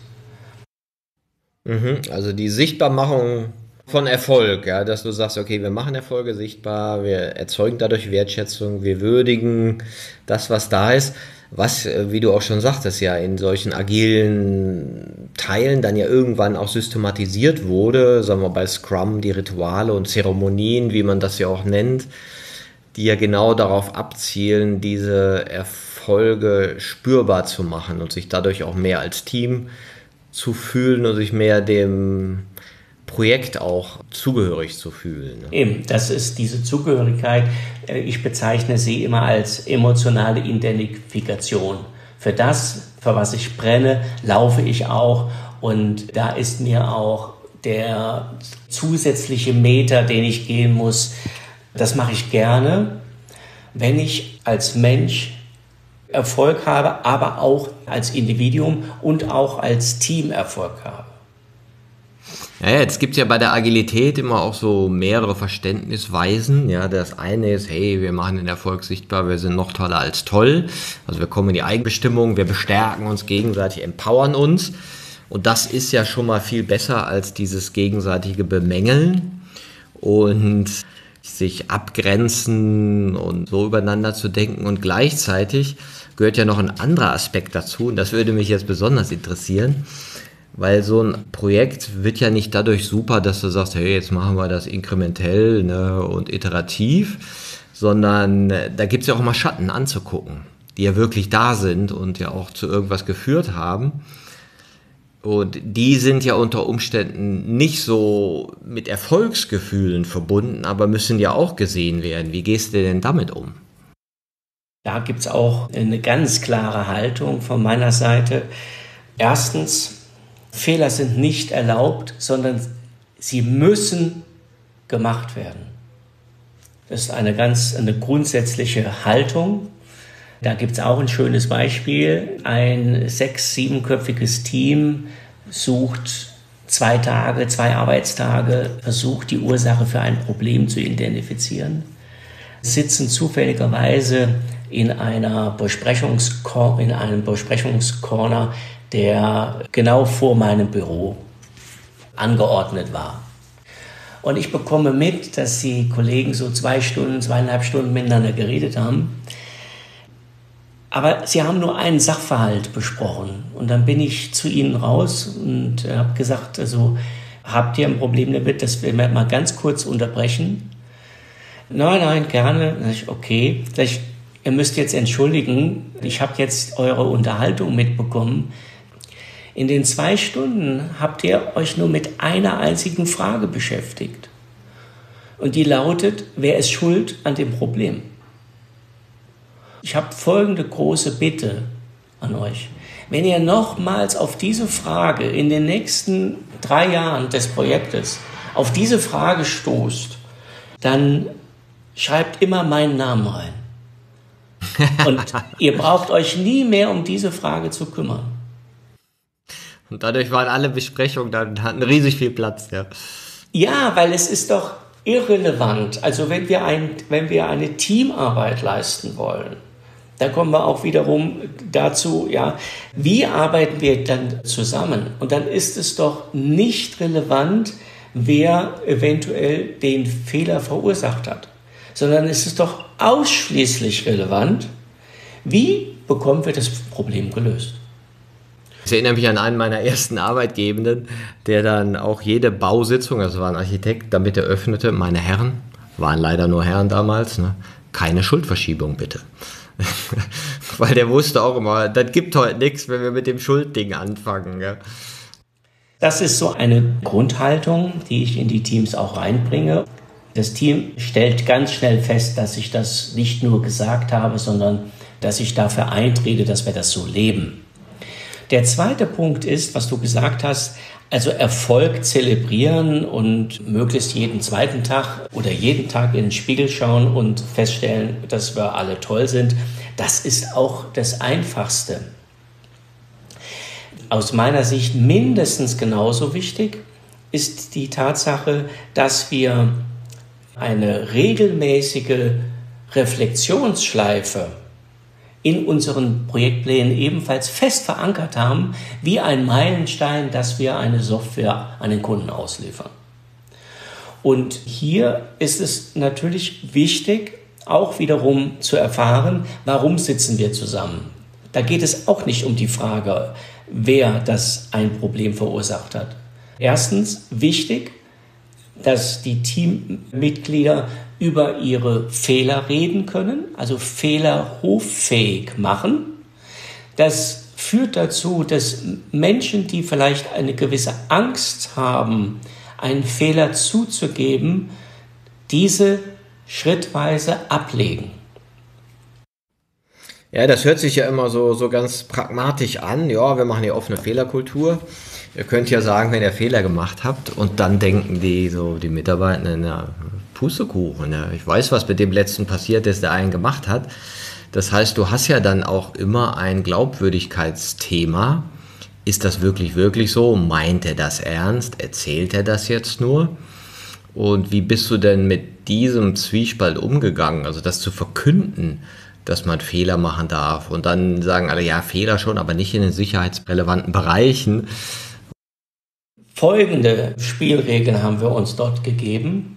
Also die Sichtbarmachung von Erfolg, ja, dass du sagst, okay, wir machen Erfolge sichtbar, wir erzeugen dadurch Wertschätzung, wir würdigen das, was da ist, was, wie du auch schon sagtest, ja in solchen agilen Teilen dann ja irgendwann auch systematisiert wurde, sagen wir bei Scrum, die Rituale und Zeremonien, wie man das ja auch nennt, die ja genau darauf abzielen, diese Erfolge Erfolge spürbar zu machen und sich dadurch auch mehr als Team zu fühlen und sich mehr dem Projekt auch zugehörig zu fühlen.
Eben, das ist diese Zugehörigkeit. Ich bezeichne sie immer als emotionale Identifikation. Für das, für was ich brenne, laufe ich auch. Und da ist mir auch der zusätzliche Meter, den ich gehen muss, das mache ich gerne, wenn ich als Mensch Erfolg habe, aber auch als Individuum und auch als Team Erfolg habe.
Ja, jetzt gibt es ja bei der Agilität immer auch so mehrere Verständnisweisen. Ja, das eine ist, hey, wir machen den Erfolg sichtbar, wir sind noch toller als toll. Also wir kommen in die Eigenbestimmung, wir bestärken uns gegenseitig, empowern uns. Und das ist ja schon mal viel besser als dieses gegenseitige Bemängeln und sich abgrenzen und so übereinander zu denken. Und gleichzeitig gehört ja noch ein anderer Aspekt dazu. Und das würde mich jetzt besonders interessieren. Weil so ein Projekt wird ja nicht dadurch super, dass du sagst, hey, jetzt machen wir das inkrementell, ne, und iterativ, sondern da gibt es ja auch mal Schatten anzugucken, die ja wirklich da sind und ja auch zu irgendwas geführt haben. Und die sind ja unter Umständen nicht so mit Erfolgsgefühlen verbunden, aber müssen ja auch gesehen werden. Wie gehst du denn damit um?
Da gibt es auch eine ganz klare Haltung von meiner Seite. Erstens, Fehler sind nicht erlaubt, sondern sie müssen gemacht werden. Das ist eine ganz eine grundsätzliche Haltung. Da gibt es auch ein schönes Beispiel. Ein sechs-, siebenköpfiges Team sucht zwei Tage, zwei Arbeitstage, versucht die Ursache für ein Problem zu identifizieren, sitzen zufälligerweise in einer Besprechungskor- in einem Besprechungscorner, der genau vor meinem Büro angeordnet war. Und ich bekomme mit, dass die Kollegen so zwei Stunden, zweieinhalb Stunden miteinander geredet haben. Aber sie haben nur einen Sachverhalt besprochen. Und dann bin ich zu ihnen raus und habe gesagt, also, habt ihr ein Problem damit, dass wir mal ganz kurz unterbrechen? Nein, nein, gerne. Dann sag ich, okay, sag ich, ihr müsst jetzt entschuldigen, ich habe jetzt eure Unterhaltung mitbekommen. In den zwei Stunden habt ihr euch nur mit einer einzigen Frage beschäftigt. Und die lautet, wer ist schuld an dem Problem? Ich habe folgende große Bitte an euch. Wenn ihr nochmals auf diese Frage in den nächsten drei Jahren des Projektes auf diese Frage stoßt, dann schreibt immer meinen Namen rein. Und ihr braucht euch nie mehr um diese Frage zu kümmern.
Und dadurch waren alle Besprechungen, dann hatten riesig viel Platz. Ja,
ja, weil es ist doch irrelevant. Also wenn wir, ein, wenn wir eine Teamarbeit leisten wollen, da kommen wir auch wiederum dazu, ja, wie arbeiten wir dann zusammen? Und dann ist es doch nicht relevant, wer eventuell den Fehler verursacht hat, sondern es ist doch ausschließlich relevant, wie bekommen wir das Problem gelöst.
Ich erinnere mich an einen meiner ersten Arbeitgebenden, der dann auch jede Bausitzung, das war ein Architekt, damit er öffnete, meine Herren, waren leider nur Herren damals, ne, keine Schuldverschiebung bitte. Weil der wusste auch immer, das gibt heute nichts, wenn wir mit dem Schuldding anfangen. Ja.
Das ist so eine Grundhaltung, die ich in die Teams auch reinbringe. Das Team stellt ganz schnell fest, dass ich das nicht nur gesagt habe, sondern dass ich dafür eintrete, dass wir das so leben. Der zweite Punkt ist, was du gesagt hast, also Erfolg zelebrieren und möglichst jeden zweiten Tag oder jeden Tag in den Spiegel schauen und feststellen, dass wir alle toll sind. Das ist auch das Einfachste. Aus meiner Sicht mindestens genauso wichtig ist die Tatsache, dass wir eine regelmäßige Reflexionsschleife in unseren Projektplänen ebenfalls fest verankert haben, wie ein Meilenstein, dass wir eine Software an den Kunden ausliefern. Und hier ist es natürlich wichtig, auch wiederum zu erfahren, warum sitzen wir zusammen. Da geht es auch nicht um die Frage, wer das ein Problem verursacht hat. Erstens, wichtig, dass die Teammitglieder über ihre Fehler reden können, also Fehler hoffähig machen. Das führt dazu, dass Menschen, die vielleicht eine gewisse Angst haben, einen Fehler zuzugeben, diese schrittweise ablegen.
Ja, das hört sich ja immer so, so ganz pragmatisch an. Ja, wir machen hier offene Fehlerkultur. Ihr könnt ja sagen, wenn ihr Fehler gemacht habt, und dann denken die so die Mitarbeiter, na, Pustekuchen, ja, ich weiß, was mit dem letzten passiert ist, der einen gemacht hat. Das heißt, du hast ja dann auch immer ein Glaubwürdigkeitsthema. Ist das wirklich, wirklich so? Meint er das ernst? Erzählt er das jetzt nur? Und wie bist du denn mit diesem Zwiespalt umgegangen? Also das zu verkünden, dass man Fehler machen darf, und dann sagen alle, ja, Fehler schon, aber nicht in den sicherheitsrelevanten Bereichen.
Folgende Spielregeln haben wir uns dort gegeben.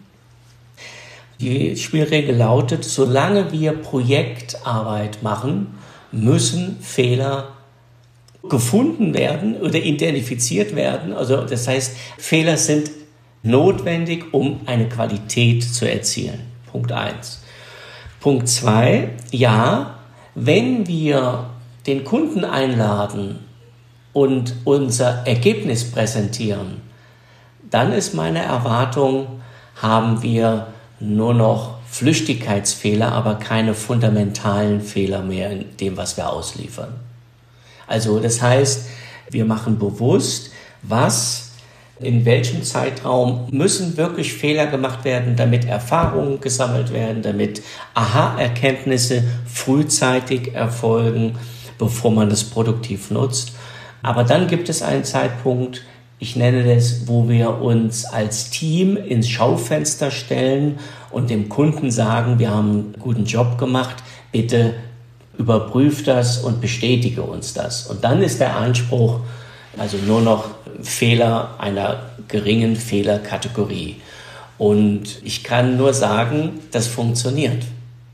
Die Spielregel lautet, solange wir Projektarbeit machen, müssen Fehler gefunden werden oder identifiziert werden. Also das heißt, Fehler sind notwendig, um eine Qualität zu erzielen. Punkt eins. Punkt zwei, ja, wenn wir den Kunden einladen und unser Ergebnis präsentieren, dann ist meine Erwartung, haben wir nur noch Flüchtigkeitsfehler, aber keine fundamentalen Fehler mehr in dem, was wir ausliefern. Also das heißt, wir machen bewusst, was in welchem Zeitraum müssen wirklich Fehler gemacht werden, damit Erfahrungen gesammelt werden, damit Aha-Erkenntnisse frühzeitig erfolgen, bevor man das produktiv nutzt. Aber dann gibt es einen Zeitpunkt, ich nenne das, wo wir uns als Team ins Schaufenster stellen und dem Kunden sagen, wir haben einen guten Job gemacht, bitte überprüf das und bestätige uns das. Und dann ist der Anspruch, also nur noch Fehler einer geringen Fehlerkategorie. Und ich kann nur sagen, das funktioniert.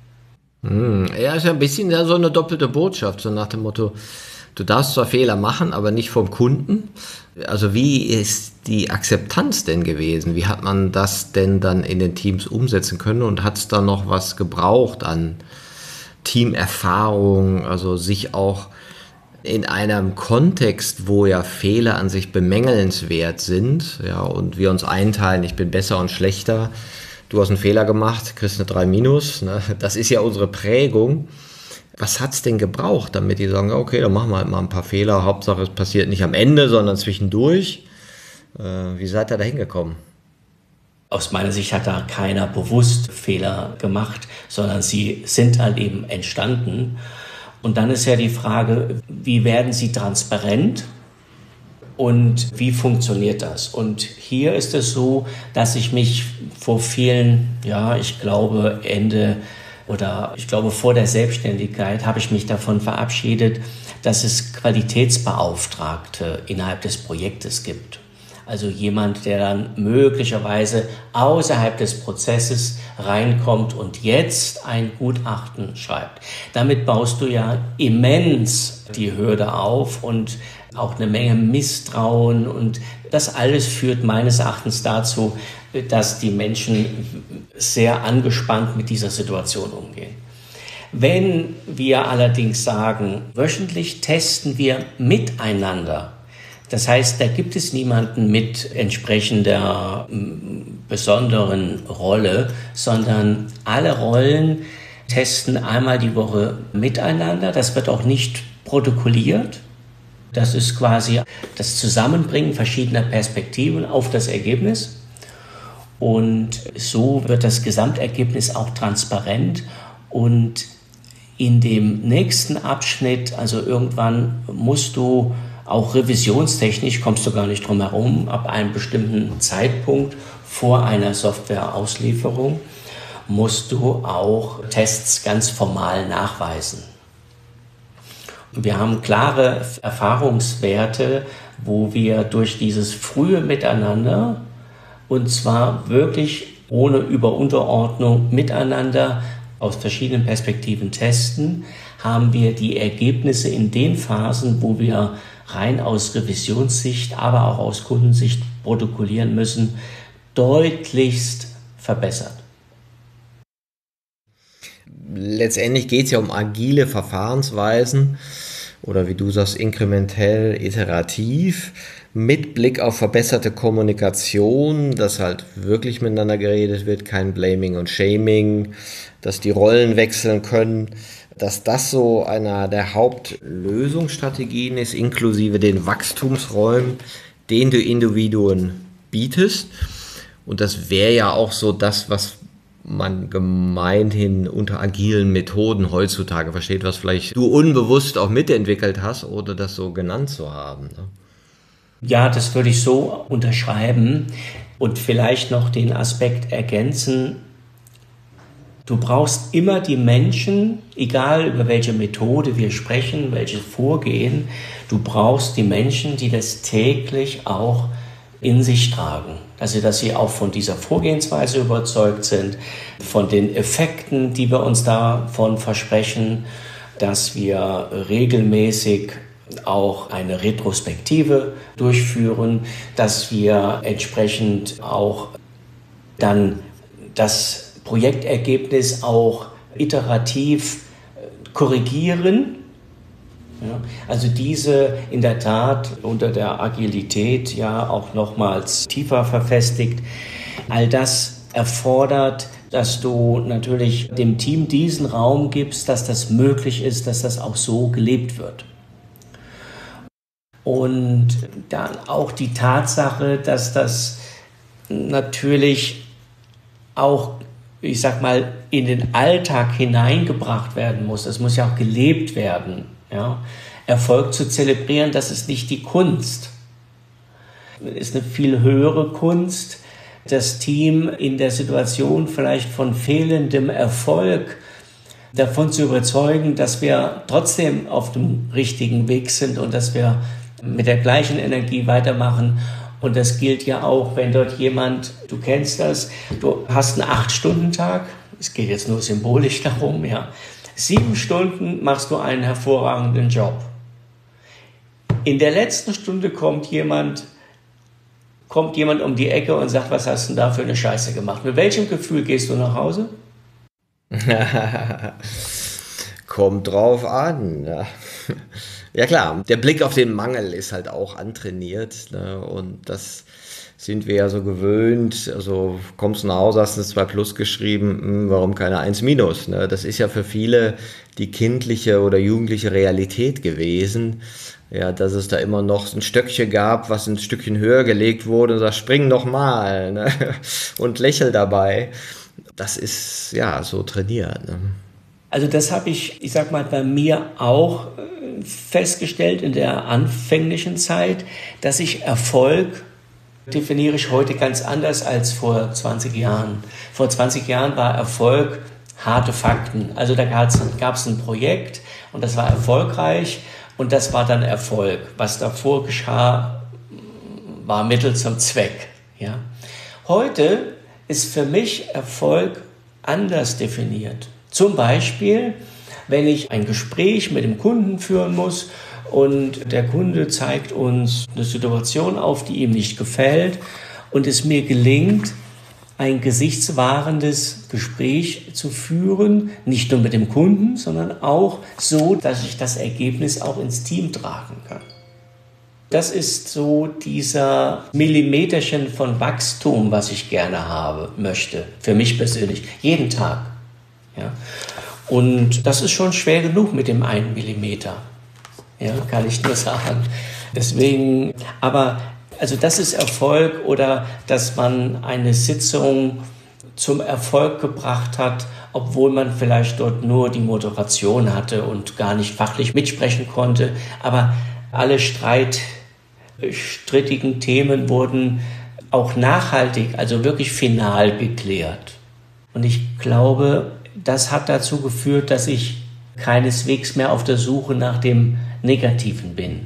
Hm, ja, ist ja ein bisschen ja, so eine doppelte Botschaft, so nach dem Motto, du darfst zwar Fehler machen, aber nicht vom Kunden. Also wie ist die Akzeptanz denn gewesen? Wie hat man das denn dann in den Teams umsetzen können, und hat es da noch was gebraucht an Teamerfahrung, also sich auch in einem Kontext, wo ja Fehler an sich bemängelnswert sind, ja, und wir uns einteilen, ich bin besser und schlechter, du hast einen Fehler gemacht, kriegst eine drei minus, ne? Das ist ja unsere Prägung. Was hat es denn gebraucht, damit die sagen, okay, dann machen wir halt mal ein paar Fehler, Hauptsache es passiert nicht am Ende, sondern zwischendurch. Äh, wie seid ihr da hingekommen?
Aus meiner Sicht hat da keiner bewusst Fehler gemacht, sondern sie sind halt eben entstanden. Und dann ist ja die Frage, wie werden sie transparent und wie funktioniert das? Und hier ist es so, dass ich mich vor vielen, ja, ich glaube Ende oder ich glaube vor der Selbstständigkeit habe ich mich davon verabschiedet, dass es Qualitätsbeauftragte innerhalb des Projektes gibt. Also jemand, der dann möglicherweise außerhalb des Prozesses reinkommt und jetzt ein Gutachten schreibt. Damit baust du ja immens die Hürde auf und auch eine Menge Misstrauen, und das alles führt meines Erachtens dazu, dass die Menschen sehr angespannt mit dieser Situation umgehen. Wenn wir allerdings sagen, wöchentlich testen wir miteinander, das heißt, da gibt es niemanden mit entsprechender m, besonderen Rolle, sondern alle Rollen testen einmal die Woche miteinander. Das wird auch nicht protokolliert. Das ist quasi das Zusammenbringen verschiedener Perspektiven auf das Ergebnis. Und so wird das Gesamtergebnis auch transparent. Und in dem nächsten Abschnitt, also irgendwann musst du auch revisionstechnisch, kommst du gar nicht drum herum, ab einem bestimmten Zeitpunkt vor einer Softwareauslieferung musst du auch Tests ganz formal nachweisen. Wir haben klare Erfahrungswerte, wo wir durch dieses frühe Miteinander, und zwar wirklich ohne Über-Unterordnung miteinander aus verschiedenen Perspektiven testen, haben wir die Ergebnisse in den Phasen, wo wir rein aus Revisionssicht, aber auch aus Kundensicht protokollieren müssen, deutlichst verbessert?
Letztendlich geht es ja um agile Verfahrensweisen oder wie du sagst, inkrementell, iterativ, mit Blick auf verbesserte Kommunikation, dass halt wirklich miteinander geredet wird, kein Blaming und Shaming, dass die Rollen wechseln können, dass das so einer der Hauptlösungsstrategien ist, inklusive den Wachstumsräumen, den du Individuen bietest. Und das wäre ja auch so das, was man gemeinhin unter agilen Methoden heutzutage versteht, was vielleicht du unbewusst auch mitentwickelt hast, oder das so genannt zu haben. Ne?
Ja, das würde ich so unterschreiben und vielleicht noch den Aspekt ergänzen. Du brauchst immer die Menschen, egal über welche Methode wir sprechen, welches Vorgehen, du brauchst die Menschen, die das täglich auch in sich tragen. Also, dass sie auch von dieser Vorgehensweise überzeugt sind, von den Effekten, die wir uns davon versprechen, dass wir regelmäßig auch eine Retrospektive durchführen, dass wir entsprechend auch dann das Projektergebnis auch iterativ korrigieren. Ja, also diese in der Tat unter der Agilität ja auch nochmals tiefer verfestigt. All das erfordert, dass du natürlich dem Team diesen Raum gibst, dass das möglich ist, dass das auch so gelebt wird. Und dann auch die Tatsache, dass das natürlich auch, ich sag mal, in den Alltag hineingebracht werden muss. Es muss ja auch gelebt werden. Ja, Erfolg zu zelebrieren, das ist nicht die Kunst. Es ist eine viel höhere Kunst, das Team in der Situation vielleicht von fehlendem Erfolg davon zu überzeugen, dass wir trotzdem auf dem richtigen Weg sind und dass wir mit der gleichen Energie weitermachen. Und das gilt ja auch, wenn dort jemand, du kennst das, du hast einen acht-Stunden-Tag, es geht jetzt nur symbolisch darum, ja, Sieben Stunden machst du einen hervorragenden Job. In der letzten Stunde kommt jemand, kommt jemand um die Ecke und sagt, was hast du denn da für eine Scheiße gemacht? Mit welchem Gefühl gehst du nach Hause?
Kommt drauf an. Ja. Ja klar, der Blick auf den Mangel ist halt auch antrainiert, ne? Und das sind wir ja so gewöhnt. Also kommst du nach Hause, hast eine zwei plus geschrieben, hm, warum keine eins minus? Ne? Das ist ja für viele die kindliche oder jugendliche Realität gewesen, ja, dass es da immer noch ein Stöckchen gab, was ein Stückchen höher gelegt wurde und sagt, spring noch mal, ne? Und lächel dabei. Das ist ja so trainiert. Ne?
Also das habe ich, ich sag mal, bei mir auch festgestellt in der anfänglichen Zeit, dass ich Erfolg definiere ich heute ganz anders als vor zwanzig Jahren. Vor zwanzig Jahren war Erfolg harte Fakten. Also da gab es ein Projekt und das war erfolgreich und das war dann Erfolg. Was davor geschah, war Mittel zum Zweck. Ja. Heute ist für mich Erfolg anders definiert. Zum Beispiel, wenn ich ein Gespräch mit dem Kunden führen muss und der Kunde zeigt uns eine Situation auf, die ihm nicht gefällt und es mir gelingt, ein gesichtswahrendes Gespräch zu führen, nicht nur mit dem Kunden, sondern auch so, dass ich das Ergebnis auch ins Team tragen kann. Das ist so dieser Millimeterchen von Wachstum, was ich gerne habe, möchte, für mich persönlich, jeden Tag. Ja. Und das ist schon schwer genug mit dem einen Millimeter. Ja, kann ich nur sagen. Deswegen, aber, also das ist Erfolg oder dass man eine Sitzung zum Erfolg gebracht hat, obwohl man vielleicht dort nur die Moderation hatte und gar nicht fachlich mitsprechen konnte. Aber alle Streit, strittigen Themen wurden auch nachhaltig, also wirklich final geklärt. Und ich glaube, das hat dazu geführt, dass ich keineswegs mehr auf der Suche nach dem Negativen bin.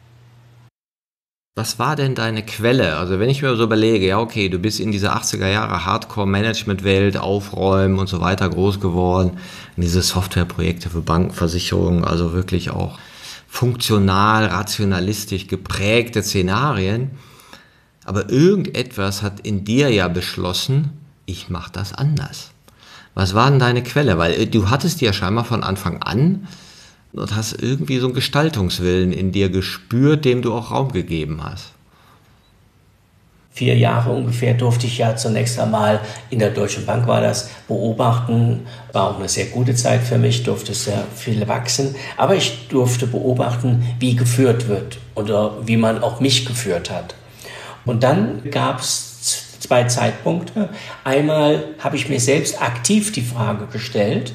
Was war denn deine Quelle? Also wenn ich mir so überlege, ja okay, du bist in dieser achtziger Jahre Hardcore-Management-Welt, Aufräumen und so weiter groß geworden, in diese Softwareprojekte für Banken, Versicherungen, also wirklich auch funktional, rationalistisch geprägte Szenarien. Aber irgendetwas hat in dir ja beschlossen, ich mache das anders. Was war denn deine Quelle? Weil du hattest ja scheinbar von Anfang an und hast irgendwie so einen Gestaltungswillen in dir gespürt, dem du auch Raum gegeben hast.
Vier Jahre ungefähr durfte ich ja zunächst einmal, in der Deutschen Bank war das, beobachten. War auch eine sehr gute Zeit für mich, durfte sehr viel wachsen. Aber ich durfte beobachten, wie geführt wird oder wie man auch mich geführt hat. Und dann gab es zwei Zeitpunkte. Einmal habe ich mir selbst aktiv die Frage gestellt,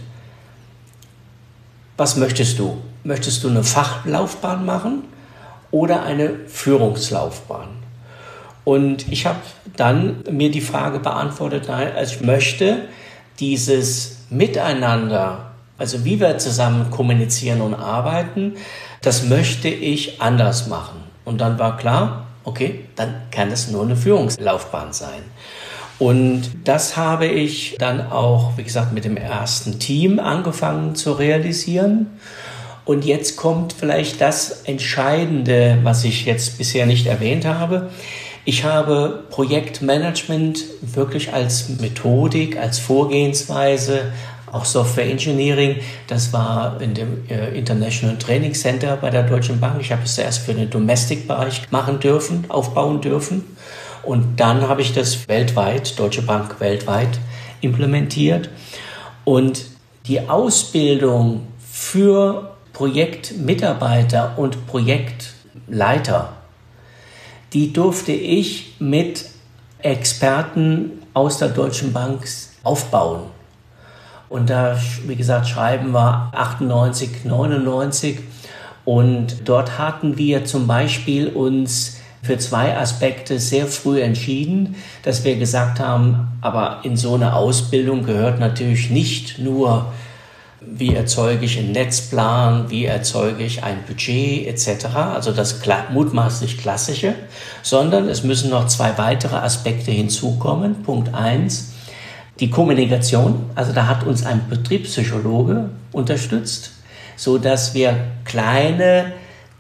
was möchtest du? Möchtest du eine Fachlaufbahn machen oder eine Führungslaufbahn? Und ich habe dann mir die Frage beantwortet, nein, also ich möchte dieses Miteinander, also wie wir zusammen kommunizieren und arbeiten, das möchte ich anders machen. Und dann war klar, okay, dann kann es nur eine Führungslaufbahn sein. Und das habe ich dann auch, wie gesagt, mit dem ersten Team angefangen zu realisieren. Und jetzt kommt vielleicht das Entscheidende, was ich jetzt bisher nicht erwähnt habe. Ich habe Projektmanagement wirklich als Methodik, als Vorgehensweise, auch Software Engineering, das war in dem äh, International Training Center bei der Deutschen Bank. Ich habe es zuerst für den Domestic-Bereich machen dürfen, aufbauen dürfen. Und dann habe ich das weltweit, Deutsche Bank weltweit, implementiert. Und die Ausbildung für Projektmitarbeiter und Projektleiter, die durfte ich mit Experten aus der Deutschen Bank aufbauen. Und da, wie gesagt, schreiben wir achtundneunzig, neunundneunzig. Und dort hatten wir zum Beispiel uns für zwei Aspekte sehr früh entschieden, dass wir gesagt haben, aber in so eine Ausbildung gehört natürlich nicht nur, wie erzeuge ich einen Netzplan, wie erzeuge ich ein Budget et cetera, also das mutmaßlich Klassische, sondern es müssen noch zwei weitere Aspekte hinzukommen. Punkt eins, die Kommunikation, also da hat uns ein Betriebspsychologe unterstützt, so dass wir kleine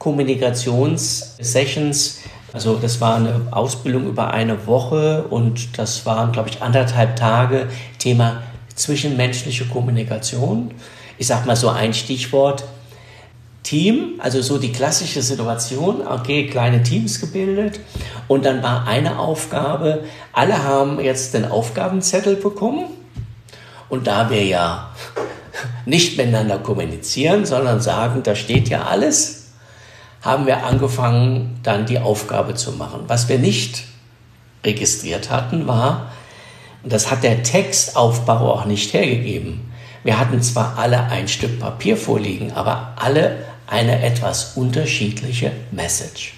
Kommunikationssessions, also das war eine Ausbildung über eine Woche und das waren, glaube ich, anderthalb Tage, Thema zwischenmenschliche Kommunikation. Ich sage mal so ein Stichwort, Team, also so die klassische Situation, okay, kleine Teams gebildet und dann war eine Aufgabe, alle haben jetzt den Aufgabenzettel bekommen und da wir ja nicht miteinander kommunizieren, sondern sagen, da steht ja alles, haben wir angefangen, dann die Aufgabe zu machen. Was wir nicht registriert hatten, war, und das hat der Textaufbau auch nicht hergegeben, wir hatten zwar alle ein Stück Papier vorliegen, aber alle eine etwas unterschiedliche Message.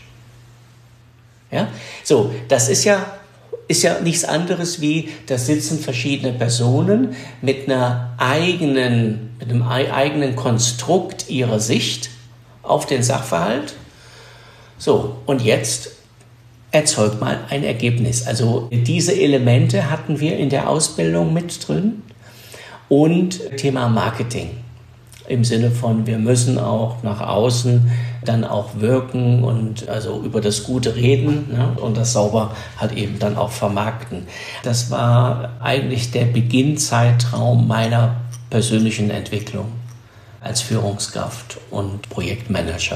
Ja? So, das ist ja, ist ja nichts anderes wie, da sitzen verschiedene Personen mit einer eigenen, mit einem eigenen Konstrukt ihrer Sicht auf den Sachverhalt. So, und jetzt erzeugt mal ein Ergebnis. Also diese Elemente hatten wir in der Ausbildung mit drin. Und Thema Marketing im Sinne von, wir müssen auch nach außen dann auch wirken und also über das Gute reden, ne, und das sauber halt eben dann auch vermarkten. Das war eigentlich der Beginnzeitraum meiner persönlichen Entwicklung als Führungskraft und Projektmanager.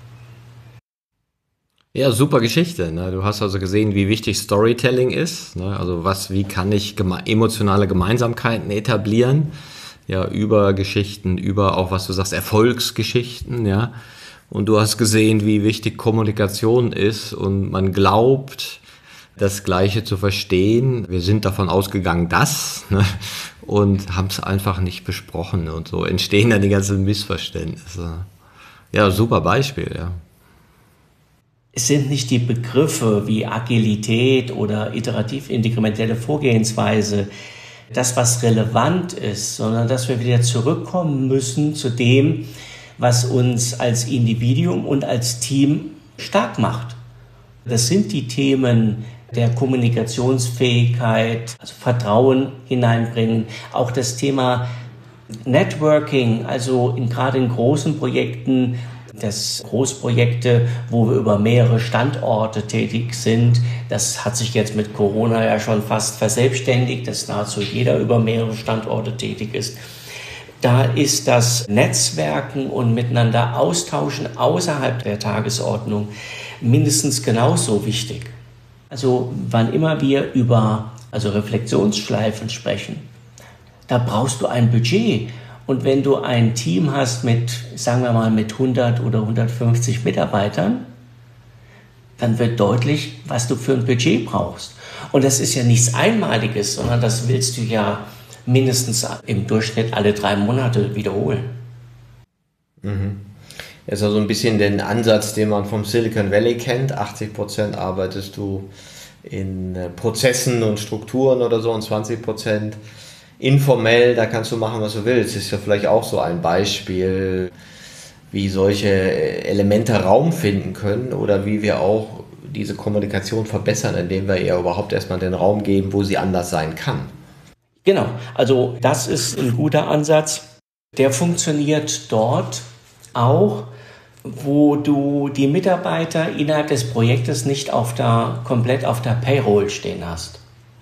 Ja, super Geschichte. Ne? Du hast also gesehen, wie wichtig Storytelling ist. Ne? Also was, wie kann ich geme- emotionale Gemeinsamkeiten etablieren? Ja, über Geschichten, über auch, was du sagst, Erfolgsgeschichten. Ja, und du hast gesehen, wie wichtig Kommunikation ist und man glaubt, das Gleiche zu verstehen. Wir sind davon ausgegangen, dass, ne? Und haben es einfach nicht besprochen und so entstehen dann die ganzen Missverständnisse. Ja, super Beispiel, ja.
Es sind nicht die Begriffe wie Agilität oder iterativ-inkrementelle Vorgehensweise, das, was relevant ist, sondern dass wir wieder zurückkommen müssen zu dem, was uns als Individuum und als Team stark macht. Das sind die Themen der Kommunikationsfähigkeit, also Vertrauen hineinbringen, auch das Thema Networking, also in, gerade in großen Projekten, das Großprojekte, wo wir über mehrere Standorte tätig sind, Das hat sich jetzt mit Corona ja schon fast verselbstständigt, dass nahezu jeder über mehrere Standorte tätig ist. Da ist das Netzwerken und miteinander austauschen außerhalb der Tagesordnung mindestens genauso wichtig. Also wann immer wir über also Reflexionsschleifen sprechen, da brauchst du ein Budget. Und wenn du ein Team hast mit, sagen wir mal, mit hundert oder hundertfünfzig Mitarbeitern, dann wird deutlich, was du für ein Budget brauchst. Und das ist ja nichts Einmaliges, sondern das willst du ja mindestens im Durchschnitt alle drei Monate wiederholen.
Mhm. Das ist also ein bisschen den Ansatz, den man vom Silicon Valley kennt. achtzig Prozent arbeitest du in Prozessen und Strukturen oder so und zwanzig Prozent informell, da kannst du machen, was du willst. Das ist ja vielleicht auch so ein Beispiel, wie solche Elemente Raum finden können oder wie wir auch diese Kommunikation verbessern, indem wir ihr überhaupt erstmal den Raum geben, wo sie anders sein kann.
Genau, also das ist ein guter Ansatz. Der funktioniert dort auch, wo du die Mitarbeiter innerhalb des Projektes nicht auf der, komplett auf der Payroll stehen hast.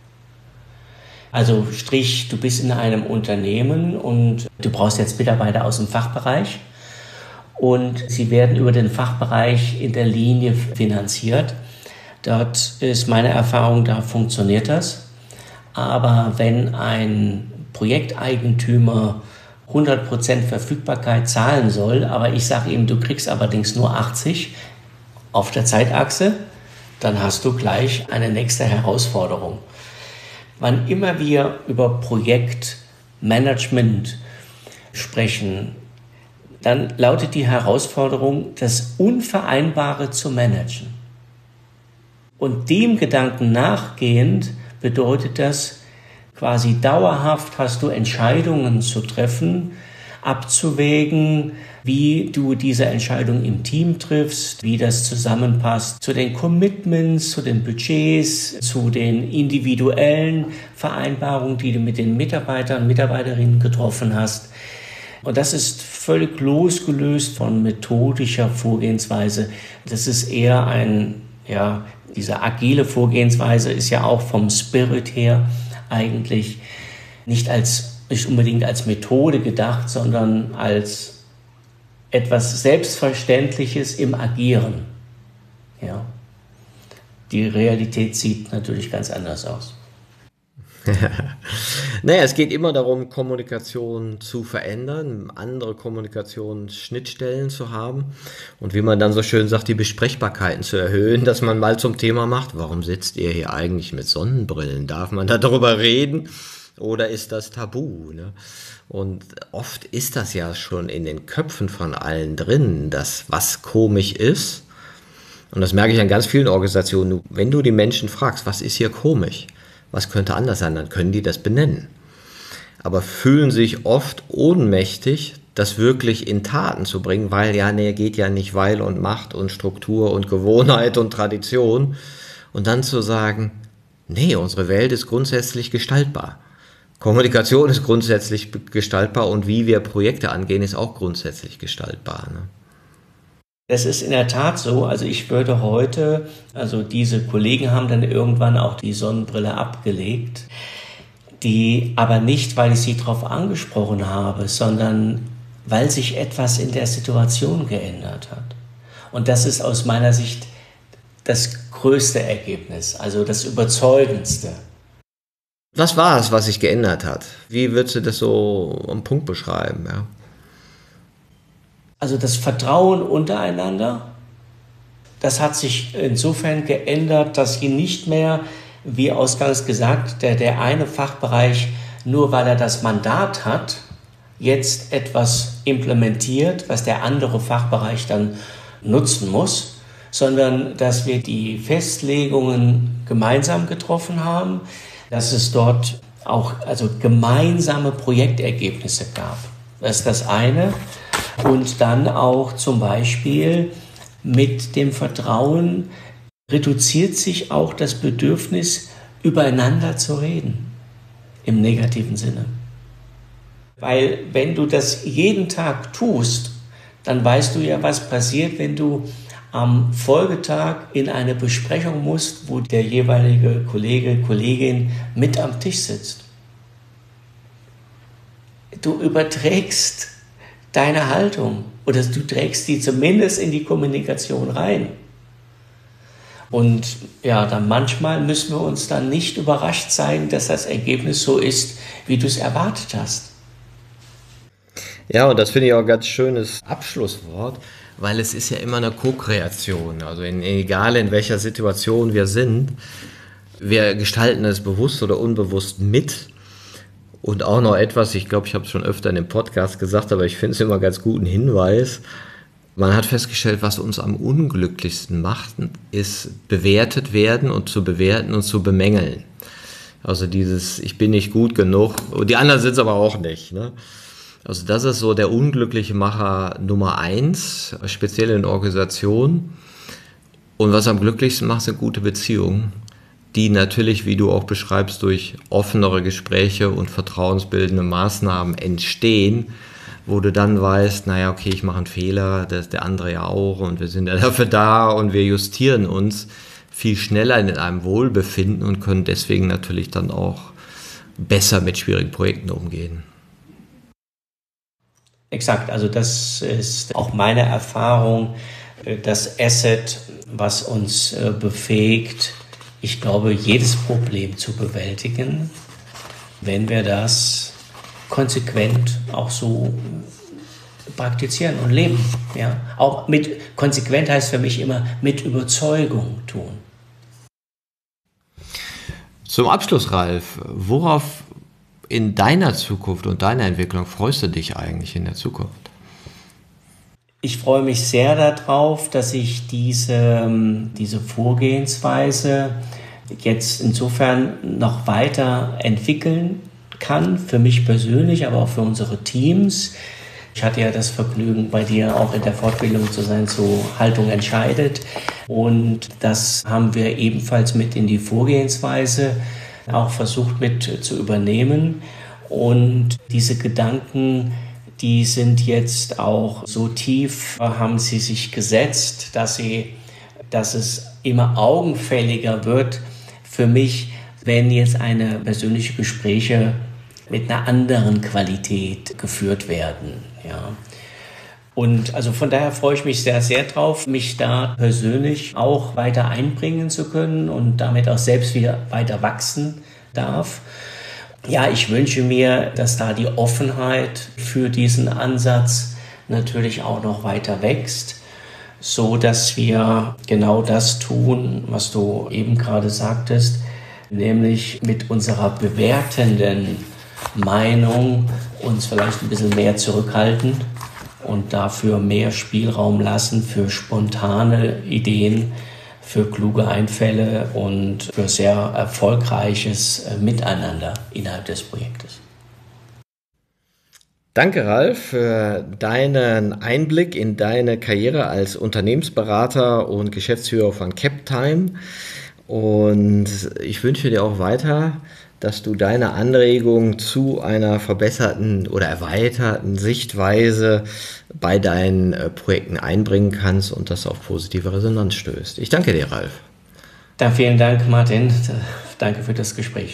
Also Strich, du bist in einem Unternehmen und du brauchst jetzt Mitarbeiter aus dem Fachbereich und sie werden über den Fachbereich in der Linie finanziert. Dort ist meine Erfahrung, da funktioniert das. Aber wenn ein Projekteigentümer hundert Prozent Verfügbarkeit zahlen soll, aber ich sage ihm, du kriegst allerdings nur achtzig auf der Zeitachse, dann hast du gleich eine nächste Herausforderung. Wann immer wir über Projektmanagement sprechen, dann lautet die Herausforderung, das Unvereinbare zu managen. Und dem Gedanken nachgehend bedeutet das, quasi dauerhaft hast du Entscheidungen zu treffen, abzuwägen, wie du diese Entscheidung im Team triffst, wie das zusammenpasst zu den Commitments, zu den Budgets, zu den individuellen Vereinbarungen, die du mit den Mitarbeitern und Mitarbeiterinnen getroffen hast. Und das ist völlig losgelöst von methodischer Vorgehensweise. Das ist eher ein, ja, diese agile Vorgehensweise ist ja auch vom Spirit her eigentlich nicht als, nicht unbedingt als Methode gedacht, sondern als etwas Selbstverständliches im Agieren. Ja. Die Realität sieht natürlich ganz anders aus.
Naja, es geht immer darum, Kommunikation zu verändern, andere Kommunikationsschnittstellen zu haben und wie man dann so schön sagt, die Besprechbarkeiten zu erhöhen, dass man mal zum Thema macht, warum sitzt ihr hier eigentlich mit Sonnenbrillen? Darf man da darüber reden oder ist das tabu? Ne? Und oft ist das ja schon in den Köpfen von allen drin, dass was komisch ist. Und das merke ich an ganz vielen Organisationen. Wenn du die Menschen fragst, was ist hier komisch? Was könnte anders sein? Dann können die das benennen. Aber fühlen sich oft ohnmächtig, das wirklich in Taten zu bringen, weil ja, nee, geht ja nicht, weil und Macht und Struktur und Gewohnheit und Tradition. Und dann zu sagen, nee, unsere Welt ist grundsätzlich gestaltbar. Kommunikation ist grundsätzlich gestaltbar und wie wir Projekte angehen, ist auch grundsätzlich gestaltbar. Ne?
Das ist in der Tat so. Also ich würde heute, also diese Kollegen haben dann irgendwann auch die Sonnenbrille abgelegt, die aber nicht, weil ich sie darauf angesprochen habe, sondern weil sich etwas in der Situation geändert hat. Und das ist aus meiner Sicht das größte Ergebnis, also das überzeugendste.
Was war es, was sich geändert hat? Wie würdest du das so am Punkt beschreiben? Ja?
Also das Vertrauen untereinander, das hat sich insofern geändert, dass hier nicht mehr, wie ausgangs gesagt, der, der eine Fachbereich, nur weil er das Mandat hat, jetzt etwas implementiert, was der andere Fachbereich dann nutzen muss, sondern dass wir die Festlegungen gemeinsam getroffen haben, dass es dort auch also gemeinsame Projektergebnisse gab. Das ist das eine. Und dann auch zum Beispiel mit dem Vertrauen reduziert sich auch das Bedürfnis, übereinander zu reden, im negativen Sinne. Weil wenn du das jeden Tag tust, dann weißt du ja, was passiert, wenn du am Folgetag in eine Besprechung musst, wo der jeweilige Kollege, Kollegin mit am Tisch sitzt. Du überträgst deine Haltung oder du trägst die zumindest in die Kommunikation rein. Und ja, dann manchmal müssen wir uns dann nicht überrascht sein, dass das Ergebnis so ist, wie du es erwartet hast.
Ja, und das finde ich auch ein ganz schönes Abschlusswort, weil es ist ja immer eine Co-Kreation. Also in, egal in welcher Situation wir sind, wir gestalten es bewusst oder unbewusst mit. Und auch noch etwas, ich glaube, ich habe es schon öfter in dem Podcast gesagt, aber ich finde es immer ganz guten Hinweis. Man hat festgestellt, was uns am unglücklichsten macht, ist bewertet werden und zu bewerten und zu bemängeln. Also dieses, ich bin nicht gut genug, und die anderen sind es aber auch nicht, ne? Also das ist so der unglückliche Macher Nummer eins, speziell in Organisationen. Und was am glücklichsten macht, sind gute Beziehungen, die natürlich, wie du auch beschreibst, durch offenere Gespräche und vertrauensbildende Maßnahmen entstehen, wo du dann weißt, naja, okay, ich mache einen Fehler, das der andere ja auch und wir sind ja dafür da und wir justieren uns viel schneller in einem Wohlbefinden und können deswegen natürlich dann auch besser mit schwierigen Projekten umgehen.
Exakt, also das ist auch meine Erfahrung, das Asset, was uns befähigt, ich glaube, jedes Problem zu bewältigen, wenn wir das konsequent auch so praktizieren und leben. Ja? Auch mit konsequent heißt für mich immer mit Überzeugung tun.
Zum Abschluss, Ralf, worauf in deiner Zukunft und deiner Entwicklung freust du dich eigentlich in der Zukunft?
Ich freue mich sehr darauf, dass ich diese, diese Vorgehensweise jetzt insofern noch weiter entwickeln kann, für mich persönlich, aber auch für unsere Teams. Ich hatte ja das Vergnügen, bei dir auch in der Fortbildung zu sein, zu Haltung entscheidet. Und das haben wir ebenfalls mit in die Vorgehensweise auch versucht mit zu übernehmen. Und diese Gedanken, die sind jetzt auch so tief, haben sie sich gesetzt, dass sie, dass es immer augenfälliger wird für mich, wenn jetzt eine persönliche Gespräche mit einer anderen Qualität geführt werden. Ja. Und also von daher freue ich mich sehr, sehr drauf, mich da persönlich auch weiter einbringen zu können und damit auch selbst wieder weiter wachsen darf. Ja, ich wünsche mir, dass da die Offenheit für diesen Ansatz natürlich auch noch weiter wächst, so dass wir genau das tun, was du eben gerade sagtest, nämlich mit unserer bewertenden Meinung uns vielleicht ein bisschen mehr zurückhalten und dafür mehr Spielraum lassen für spontane Ideen, für kluge Einfälle und für sehr erfolgreiches Miteinander innerhalb des Projektes.
Danke, Ralf, für deinen Einblick in deine Karriere als Unternehmensberater und Geschäftsführer von CapTime. Und ich wünsche dir auch weiter, dass du deine Anregung zu einer verbesserten oder erweiterten Sichtweise bei deinen äh, Projekten einbringen kannst und das auf positive Resonanz stößt. Ich danke dir, Ralf.
Dann vielen Dank, Martin. Danke für das Gespräch.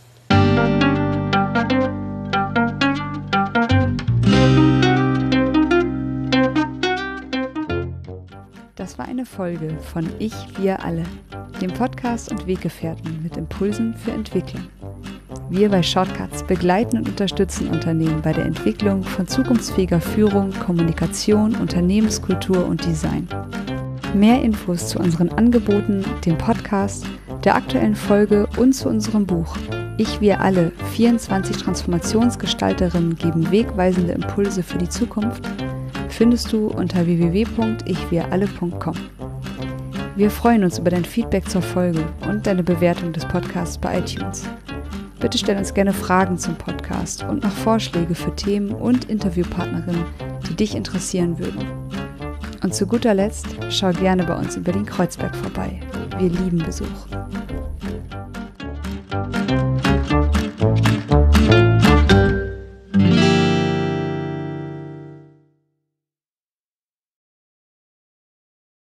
Das war eine Folge von Ich, wir alle, dem Podcast und Weggefährten mit Impulsen für Entwicklung. Wir bei Shortcuts begleiten und unterstützen Unternehmen bei der Entwicklung von zukunftsfähiger Führung, Kommunikation, Unternehmenskultur und Design. Mehr Infos zu unseren Angeboten, dem Podcast, der aktuellen Folge und zu unserem Buch Ich, wir alle, vierundzwanzig Transformationsgestalterinnen geben wegweisende Impulse für die Zukunft findest du unter w w w punkt ich wir alle punkt com. Wir freuen uns über dein Feedback zur Folge und deine Bewertung des Podcasts bei iTunes. Bitte stell uns gerne Fragen zum Podcast und noch Vorschläge für Themen und Interviewpartnerinnen, die dich interessieren würden. Und zu guter Letzt schau gerne bei uns in Berlin-Kreuzberg vorbei. Wir lieben Besuch.